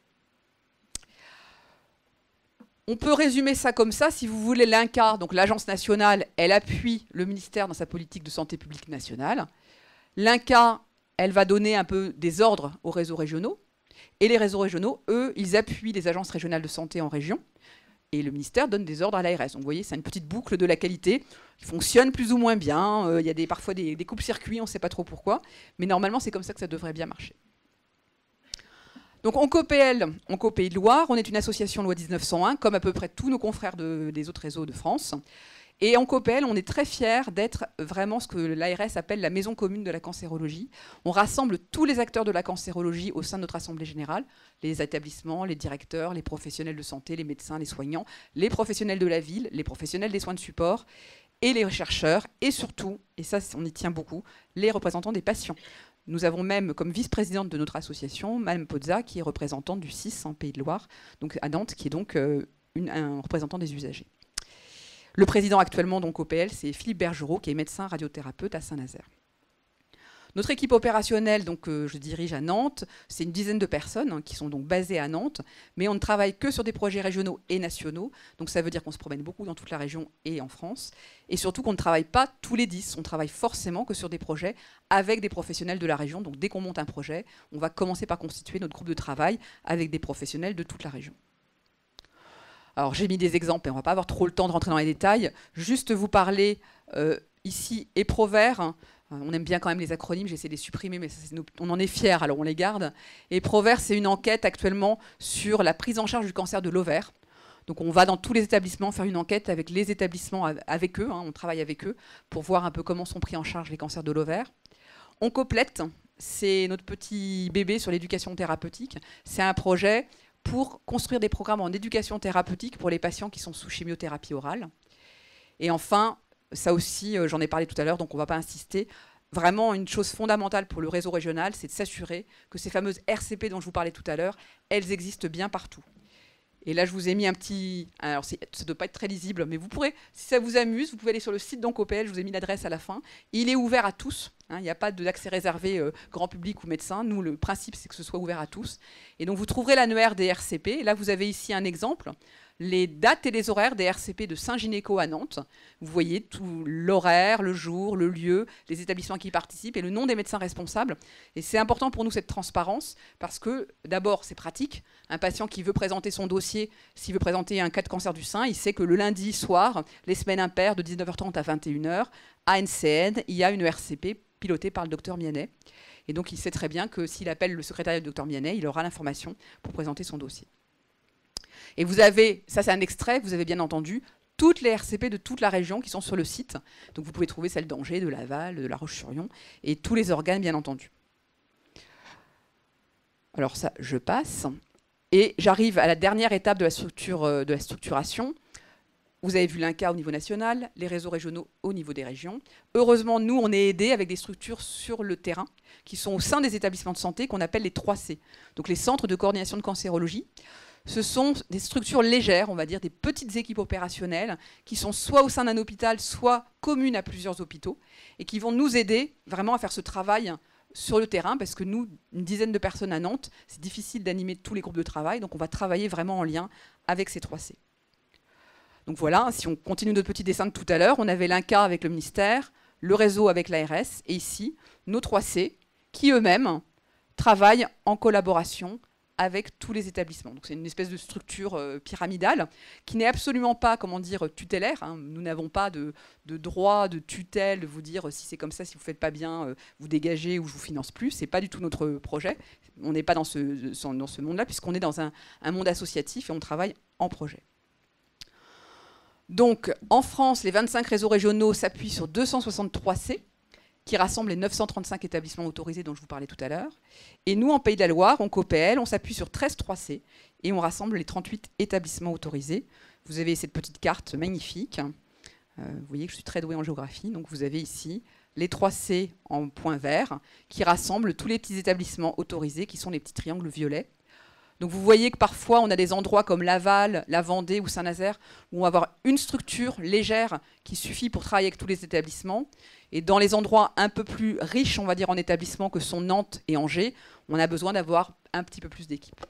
On peut résumer ça comme ça, si vous voulez, l'INCa, donc l'agence nationale, elle appuie le ministère dans sa politique de santé publique nationale. L'INCa, elle va donner un peu des ordres aux réseaux régionaux. Et les réseaux régionaux, eux, ils appuient les agences régionales de santé en région. Et le ministère donne des ordres à l'ARS. Donc vous voyez, c'est une petite boucle de la qualité qui fonctionne plus ou moins bien. Il y a parfois des coupes-circuits, on ne sait pas trop pourquoi. Mais normalement, c'est comme ça que ça devrait bien marcher. Donc OncoPL, Onco Pays de Loire, on est une association loi 1901, comme à peu près tous nos confrères des autres réseaux de France. Et OncoPL, on est très fiers d'être vraiment ce que l'ARS appelle la maison commune de la cancérologie. On rassemble tous les acteurs de la cancérologie au sein de notre assemblée générale, les établissements, les directeurs, les professionnels de santé, les médecins, les soignants, les professionnels de la ville, les professionnels des soins de support, et les chercheurs, et surtout, et ça on y tient beaucoup, les représentants des patients. Nous avons même comme vice-présidente de notre association, Mme Pozza, qui est représentante du CIS en Pays de Loire, donc à Nantes, qui est donc un représentant des usagers. Le président actuellement donc au PL, c'est Philippe Bergerot, qui est médecin radiothérapeute à Saint-Nazaire. Notre équipe opérationnelle, donc, je dirige à Nantes, c'est une dizaine de personnes qui sont donc basées à Nantes, mais on ne travaille que sur des projets régionaux et nationaux, donc ça veut dire qu'on se promène beaucoup dans toute la région et en France, et surtout qu'on ne travaille pas tous les 10, on travaille forcément que sur des projets avec des professionnels de la région, donc dès qu'on monte un projet, on va commencer par constituer notre groupe de travail avec des professionnels de toute la région. Alors j'ai mis des exemples, et on ne va pas avoir trop le temps de rentrer dans les détails, juste vous parler ici, EPROVER. On aime bien quand même les acronymes, j'essaie de les supprimer, mais on en est fiers, alors on les garde. Et EPROVER, c'est une enquête actuellement sur la prise en charge du cancer de l'ovaire. Donc on va dans tous les établissements faire une enquête avec les établissements, avec eux, on travaille avec eux, pour voir un peu comment sont pris en charge les cancers de l'ovaire. OncoPlete, c'est notre petit bébé sur l'éducation thérapeutique. C'est un projet pour construire des programmes en éducation thérapeutique pour les patients qui sont sous chimiothérapie orale. Et enfin, ça aussi, j'en ai parlé tout à l'heure, donc on ne va pas insister. Vraiment, une chose fondamentale pour le réseau régional, c'est de s'assurer que ces fameuses RCP dont je vous parlais tout à l'heure, elles existent bien partout. Et là, je vous ai mis un petit... Alors, ça ne doit pas être très lisible, mais vous pourrez, si ça vous amuse, vous pouvez aller sur le site d'OncoPL, je vous ai mis l'adresse à la fin. Il est ouvert à tous. hein. Il n'y a pas d'accès réservé grand public ou médecin. Nous, le principe, c'est que ce soit ouvert à tous. Et donc, vous trouverez l'annuaire des RCP. Et là, vous avez ici un exemple. Les dates et les horaires des RCP de Saint-Gynéco à Nantes. Vous voyez tout l'horaire, le jour, le lieu, les établissements qui y participent et le nom des médecins responsables. Et c'est important pour nous cette transparence parce que d'abord c'est pratique. Un patient qui veut présenter son dossier, s'il veut présenter un cas de cancer du sein, il sait que le lundi soir, les semaines impaires de 19h30 à 21h, à NCN, il y a une RCP pilotée par le docteur Mianet. Et donc il sait très bien que s'il appelle le secrétariat du docteur Mianet, il aura l'information pour présenter son dossier. Et vous avez, ça c'est un extrait, vous avez bien entendu, toutes les RCP de toute la région qui sont sur le site. Donc vous pouvez trouver celles d'Angers, de Laval, de La Roche-sur-Yon, et tous les organes bien entendu. Alors ça, je passe. Et j'arrive à la dernière étape de la structuration. Vous avez vu l'INCa au niveau national, les réseaux régionaux au niveau des régions. Heureusement, nous, on est aidés avec des structures sur le terrain qui sont au sein des établissements de santé qu'on appelle les 3C, donc les centres de coordination de cancérologie. Ce sont des structures légères, on va dire, des petites équipes opérationnelles qui sont soit au sein d'un hôpital, soit communes à plusieurs hôpitaux et qui vont nous aider vraiment à faire ce travail sur le terrain parce que nous, une dizaine de personnes à Nantes, c'est difficile d'animer tous les groupes de travail, donc on va travailler vraiment en lien avec ces 3C. Donc voilà, si on continue notre petit dessin de tout à l'heure, on avait l'INCa avec le ministère, le réseau avec l'ARS et ici, nos 3C qui eux-mêmes travaillent en collaboration avec tous les établissements. Donc c'est une espèce de structure pyramidale qui n'est absolument pas, comment dire, tutélaire. Hein. Nous n'avons pas de droit de tutelle, de vous dire si c'est comme ça, si vous ne faites pas bien, vous dégagez ou je vous finance plus. Ce n'est pas du tout notre projet. On n'est pas dans ce monde-là puisqu'on est dans un monde associatif et on travaille en projet. Donc en France, les 25 réseaux régionaux s'appuient sur 263 C qui rassemble les 935 établissements autorisés dont je vous parlais tout à l'heure. Et nous, en Pays de la Loire, on coPL, on s'appuie sur 13 3C et on rassemble les 38 établissements autorisés. Vous avez cette petite carte magnifique. Vous voyez que je suis très douée en géographie. Donc vous avez ici les 3C en point vert qui rassemblent tous les petits établissements autorisés qui sont les petits triangles violets. Donc vous voyez que parfois, on a des endroits comme Laval, la Vendée ou Saint-Nazaire où on va avoir une structure légère qui suffit pour travailler avec tous les établissements. Et dans les endroits un peu plus riches, on va dire, en établissements que sont Nantes et Angers, on a besoin d'avoir un petit peu plus d'équipes.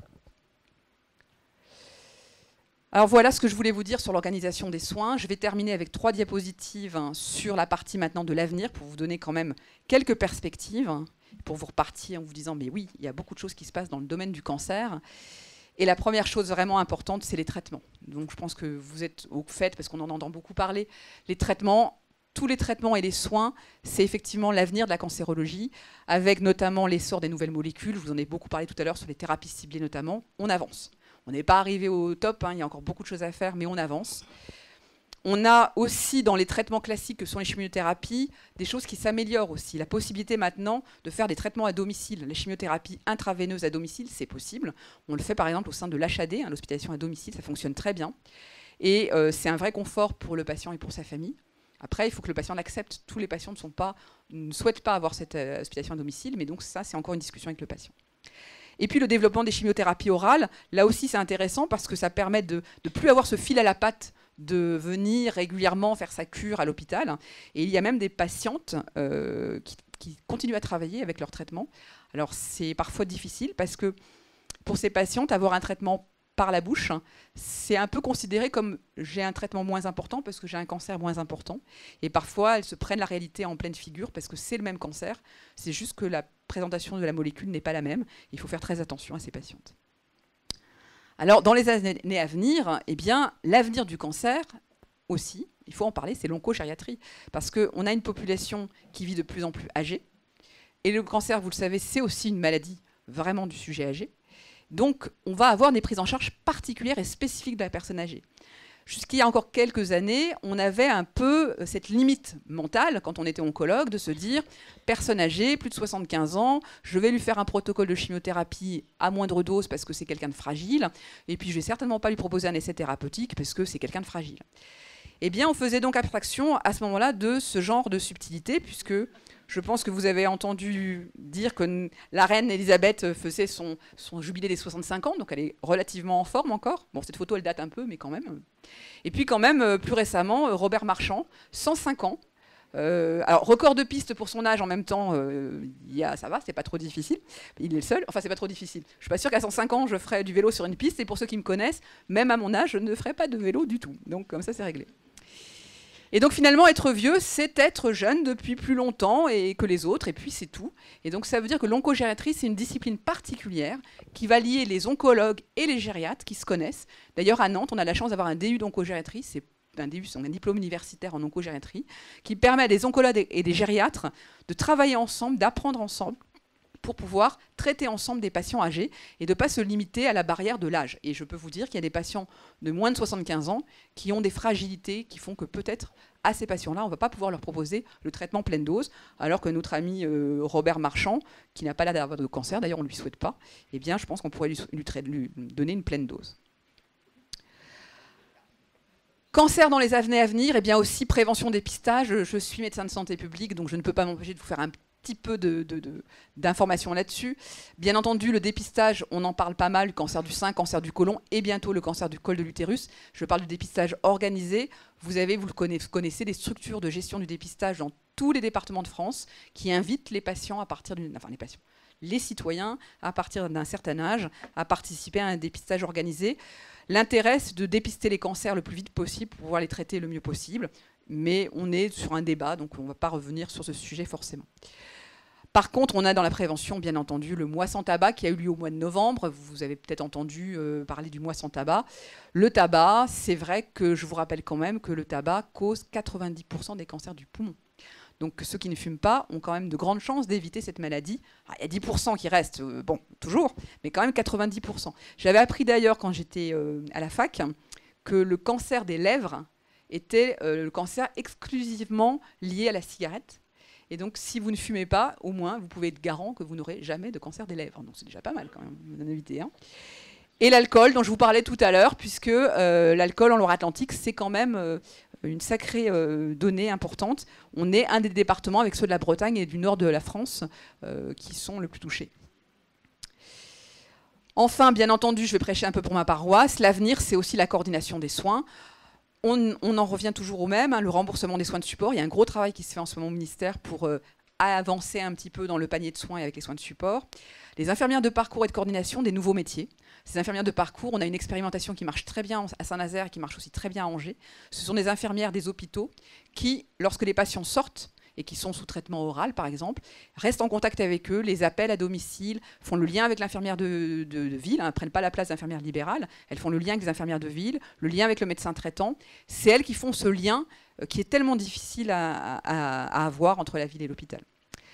Alors voilà ce que je voulais vous dire sur l'organisation des soins. Je vais terminer avec 3 diapositives sur la partie maintenant de l'avenir pour vous donner quand même quelques perspectives, pour vous repartir en vous disant mais oui, il y a beaucoup de choses qui se passent dans le domaine du cancer. Et la première chose vraiment importante, c'est les traitements. Donc je pense que vous êtes au fait, parce qu'on en entend beaucoup parler, les traitements, tous les traitements et les soins, c'est effectivement l'avenir de la cancérologie, avec notamment l'essor des nouvelles molécules. Je vous en ai beaucoup parlé tout à l'heure sur les thérapies ciblées notamment. On avance. On n'est pas arrivé au top, hein, il y a encore beaucoup de choses à faire, mais on avance. On a aussi dans les traitements classiques que sont les chimiothérapies, des choses qui s'améliorent aussi. La possibilité maintenant de faire des traitements à domicile. Les chimiothérapies intraveineuses à domicile, c'est possible. On le fait par exemple au sein de l'HAD, hein, l'hospitalisation à domicile, ça fonctionne très bien. Et c'est un vrai confort pour le patient et pour sa famille. Après, il faut que le patient l'accepte. Tous les patients ne souhaitent pas avoir cette hospitalisation à domicile, mais donc ça, c'est encore une discussion avec le patient. Et puis le développement des chimiothérapies orales, là aussi c'est intéressant parce que ça permet de ne plus avoir ce fil à la patte de venir régulièrement faire sa cure à l'hôpital. Et il y a même des patientes qui continuent à travailler avec leur traitement. Alors c'est parfois difficile parce que pour ces patientes, avoir un traitement par la bouche, c'est un peu considéré comme j'ai un traitement moins important parce que j'ai un cancer moins important. Et parfois, elles se prennent la réalité en pleine figure parce que c'est le même cancer. C'est juste que la présentation de la molécule n'est pas la même. Il faut faire très attention à ces patientes. Alors, dans les années à venir, eh bien, l'avenir du cancer aussi, il faut en parler, c'est l'oncogériatrie. Parce qu'on a une population qui vit de plus en plus âgée. Et le cancer, vous le savez, c'est aussi une maladie vraiment du sujet âgé. Donc, on va avoir des prises en charge particulières et spécifiques de la personne âgée. Jusqu'il y a encore quelques années, on avait un peu cette limite mentale, quand on était oncologue, de se dire « personne âgée, plus de 75 ans, je vais lui faire un protocole de chimiothérapie à moindre dose parce que c'est quelqu'un de fragile, et puis je ne vais certainement pas lui proposer un essai thérapeutique parce que c'est quelqu'un de fragile. » Eh bien, on faisait donc abstraction à ce moment-là de ce genre de subtilité, puisque je pense que vous avez entendu dire que la reine Elisabeth faisait son jubilé des 65 ans, donc elle est relativement en forme encore. Bon, cette photo, elle date un peu, mais quand même. Et puis quand même, plus récemment, Robert Marchand, 105 ans, Alors, record de piste pour son âge en même temps, ça va, c'est pas trop difficile. Il est le seul. Enfin, c'est pas trop difficile. Je suis pas sûre qu'à 105 ans, je ferai du vélo sur une piste. Et pour ceux qui me connaissent, même à mon âge, je ne ferai pas de vélo du tout. Donc, comme ça, c'est réglé. Et donc, finalement, être vieux, c'est être jeune depuis plus longtemps que les autres. Et puis, c'est tout. Et donc, ça veut dire que l'oncogériatrie, c'est une discipline particulière qui va lier les oncologues et les gériatres qui se connaissent. D'ailleurs, à Nantes, on a la chance d'avoir un DU d'oncogériatrie. C'est un diplôme universitaire en oncogériatrie, qui permet à des oncologues et des gériatres de travailler ensemble, d'apprendre ensemble, pour pouvoir traiter ensemble des patients âgés et de ne pas se limiter à la barrière de l'âge. Et je peux vous dire qu'il y a des patients de moins de 75 ans qui ont des fragilités qui font que peut-être à ces patients-là, on ne va pas pouvoir leur proposer le traitement pleine dose, alors que notre ami Robert Marchand, qui n'a pas l'air d'avoir de cancer, d'ailleurs on ne lui souhaite pas, eh bien je pense qu'on pourrait lui donner une pleine dose. Cancer dans les années à venir, et bien aussi prévention, dépistage. Je suis médecin de santé publique, donc je ne peux pas m'empêcher de vous faire un petit peu d'informations là-dessus. Bien entendu, le dépistage, on en parle pas mal, le cancer du sein, cancer du côlon et bientôt le cancer du col de l'utérus. Je parle du dépistage organisé. Vous le connaissez, des structures de gestion du dépistage dans tous les départements de France qui invitent les patients à partir les citoyens à partir d'un certain âge à participer à un dépistage organisé. L'intérêt, c'est de dépister les cancers le plus vite possible pour pouvoir les traiter le mieux possible. Mais on est sur un débat, donc on ne va pas revenir sur ce sujet forcément. Par contre, on a dans la prévention, bien entendu, le mois sans tabac qui a eu lieu au mois de novembre. Vous avez peut-être entendu parler du mois sans tabac. Le tabac, c'est vrai que je vous rappelle quand même que le tabac cause 90% des cancers du poumon. Donc ceux qui ne fument pas ont quand même de grandes chances d'éviter cette maladie. Alors, il y a 10% qui restent, bon, toujours, mais quand même 90%. J'avais appris d'ailleurs quand j'étais à la fac que le cancer des lèvres était le cancer exclusivement lié à la cigarette. Et donc si vous ne fumez pas, au moins vous pouvez être garant que vous n'aurez jamais de cancer des lèvres. Donc c'est déjà pas mal quand même, vous en évitez un. Et l'alcool dont je vous parlais tout à l'heure, puisque l'alcool en Loire-Atlantique, c'est quand même une sacrée donnée importante. On est un des départements avec ceux de la Bretagne et du nord de la France qui sont le plus touchés. Enfin, bien entendu, je vais prêcher un peu pour ma paroisse. L'avenir, c'est aussi la coordination des soins. On en revient toujours au même, le remboursement des soins de support. Il y a un gros travail qui se fait en ce moment au ministère pour avancer un petit peu dans le panier de soins et avec les soins de support. Les infirmières de parcours et de coordination, des nouveaux métiers. Ces infirmières de parcours, on a une expérimentation qui marche très bien à Saint-Nazaire et qui marche aussi très bien à Angers. Ce sont des infirmières des hôpitaux qui, lorsque les patients sortent et qui sont sous traitement oral, par exemple, restent en contact avec eux, les appellent à domicile, font le lien avec l'infirmière de ville, ne prennent pas la place d'infirmière libérale, elles font le lien avec les infirmières de ville, le lien avec le médecin traitant. C'est elles qui font ce lien qui est tellement difficile à avoir entre la ville et l'hôpital.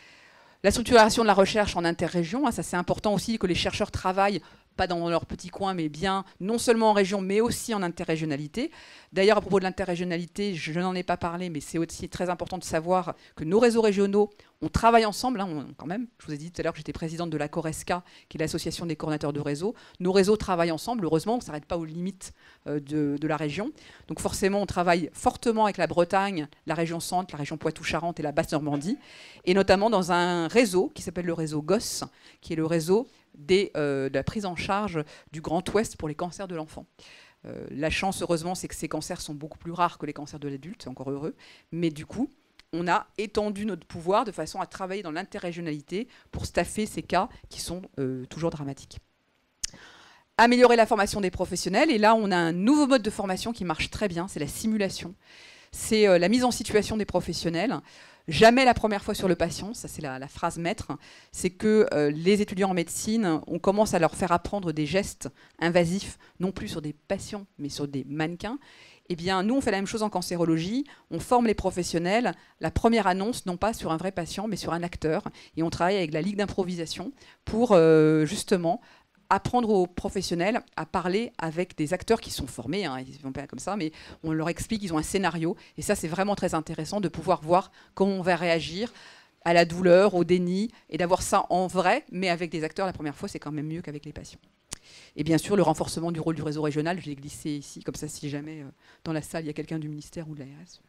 La structuration de la recherche en interrégion, ça c'est important aussi que les chercheurs travaillent pas dans leur petit coin, mais bien non seulement en région, mais aussi en interrégionalité. D'ailleurs, à propos de l'interrégionalité, je n'en ai pas parlé, mais c'est aussi très important de savoir que nos réseaux régionaux, on travaille ensemble, quand même. Je vous ai dit tout à l'heure que j'étais présidente de la Coresca, qui est l'association des coordinateurs de réseau. Nos réseaux travaillent ensemble, heureusement, on ne s'arrête pas aux limites de la région. Donc forcément, on travaille fortement avec la Bretagne, la région Centre, la région Poitou-Charentes et la Basse-Normandie, et notamment dans un réseau qui s'appelle le réseau GOS, qui est le réseau de la prise en charge du Grand Ouest pour les cancers de l'enfant. La chance, heureusement, c'est que ces cancers sont beaucoup plus rares que les cancers de l'adulte, c'est encore heureux. Mais du coup, on a étendu notre pouvoir de façon à travailler dans l'interrégionalité pour staffer ces cas qui sont toujours dramatiques. Améliorer la formation des professionnels. Et là, on a un nouveau mode de formation qui marche très bien, c'est la simulation. C'est la mise en situation des professionnels. Jamais la première fois sur le patient, ça c'est la phrase maître, c'est que les étudiants en médecine, on commence à leur faire apprendre des gestes invasifs, non plus sur des patients, mais sur des mannequins. Eh bien, nous, on fait la même chose en cancérologie. On forme les professionnels. La première annonce, non pas sur un vrai patient, mais sur un acteur. Et on travaille avec la Ligue d'improvisation pour justement apprendre aux professionnels à parler avec des acteurs qui sont formés, ils ne vont pas comme ça, mais on leur explique, ils ont un scénario. Et ça, c'est vraiment très intéressant de pouvoir voir comment on va réagir à la douleur, au déni, et d'avoir ça en vrai, mais avec des acteurs la première fois, c'est quand même mieux qu'avec les patients. Et bien sûr, le renforcement du rôle du réseau régional, je l'ai glissé ici, comme ça, si jamais dans la salle, il y a quelqu'un du ministère ou de l'ARS.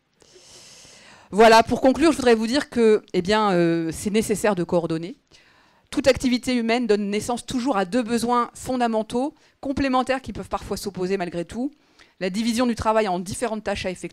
Voilà, pour conclure, je voudrais vous dire que c'est nécessaire de coordonner. Toute activité humaine donne naissance toujours à deux besoins fondamentaux, complémentaires qui peuvent parfois s'opposer malgré tout. La division du travail en différentes tâches à effectuer,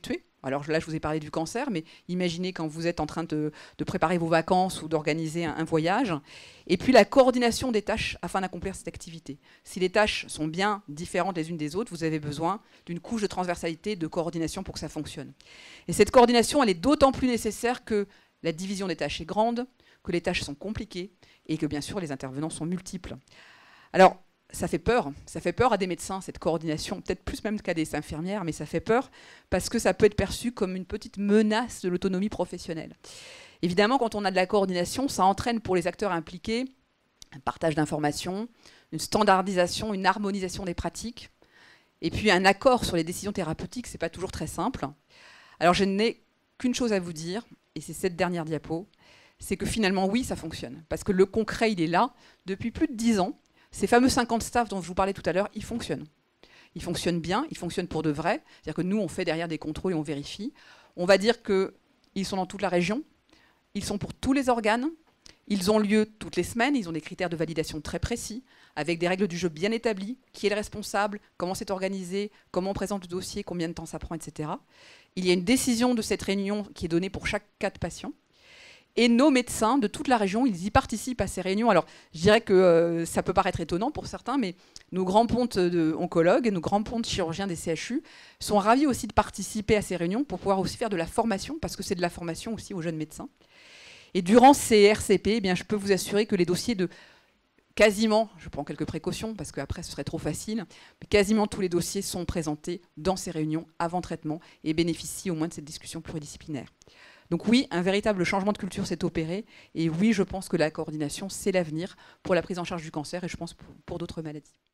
Alors là, je vous ai parlé du cancer, mais imaginez quand vous êtes en train de préparer vos vacances ou d'organiser un voyage. Et puis la coordination des tâches afin d'accomplir cette activité. Si les tâches sont bien différentes les unes des autres, vous avez besoin d'une couche de transversalité, de coordination pour que ça fonctionne. Et cette coordination, elle est d'autant plus nécessaire que la division des tâches est grande, que les tâches sont compliquées et que bien sûr les intervenants sont multiples. Alors, ça fait peur à des médecins, cette coordination, peut-être plus même qu'à des infirmières, mais ça fait peur parce que ça peut être perçu comme une petite menace de l'autonomie professionnelle. Évidemment, quand on a de la coordination, ça entraîne pour les acteurs impliqués un partage d'informations, une standardisation, une harmonisation des pratiques, et puis un accord sur les décisions thérapeutiques, c'est pas toujours très simple. Alors je n'ai qu'une chose à vous dire, et c'est cette dernière diapo, c'est que finalement, oui, ça fonctionne, parce que le concret, il est là. Depuis plus de 10 ans, ces fameux 50 staff dont je vous parlais tout à l'heure, ils fonctionnent. Ils fonctionnent bien, ils fonctionnent pour de vrai. C'est-à-dire que nous, on fait derrière des contrôles et on vérifie. On va dire qu'ils sont dans toute la région, ils sont pour tous les organes, ils ont lieu toutes les semaines, ils ont des critères de validation très précis, avec des règles du jeu bien établies, qui est le responsable, comment c'est organisé, comment on présente le dossier, combien de temps ça prend, etc. Il y a une décision de cette réunion qui est donnée pour chaque cas de patient. Et nos médecins de toute la région, ils y participent à ces réunions. Alors, je dirais que ça peut paraître étonnant pour certains, mais nos grands pontes oncologues, nos grands pontes chirurgiens des CHU sont ravis aussi de participer à ces réunions pour pouvoir aussi faire de la formation, parce que c'est de la formation aussi aux jeunes médecins. Et durant ces RCP, eh bien, je peux vous assurer que les dossiers de quasiment, je prends quelques précautions, parce qu'après ce serait trop facile, mais quasiment tous les dossiers sont présentés dans ces réunions avant traitement et bénéficient au moins de cette discussion pluridisciplinaire. Donc oui, un véritable changement de culture s'est opéré, et oui, je pense que la coordination, c'est l'avenir pour la prise en charge du cancer, et je pense pour d'autres maladies.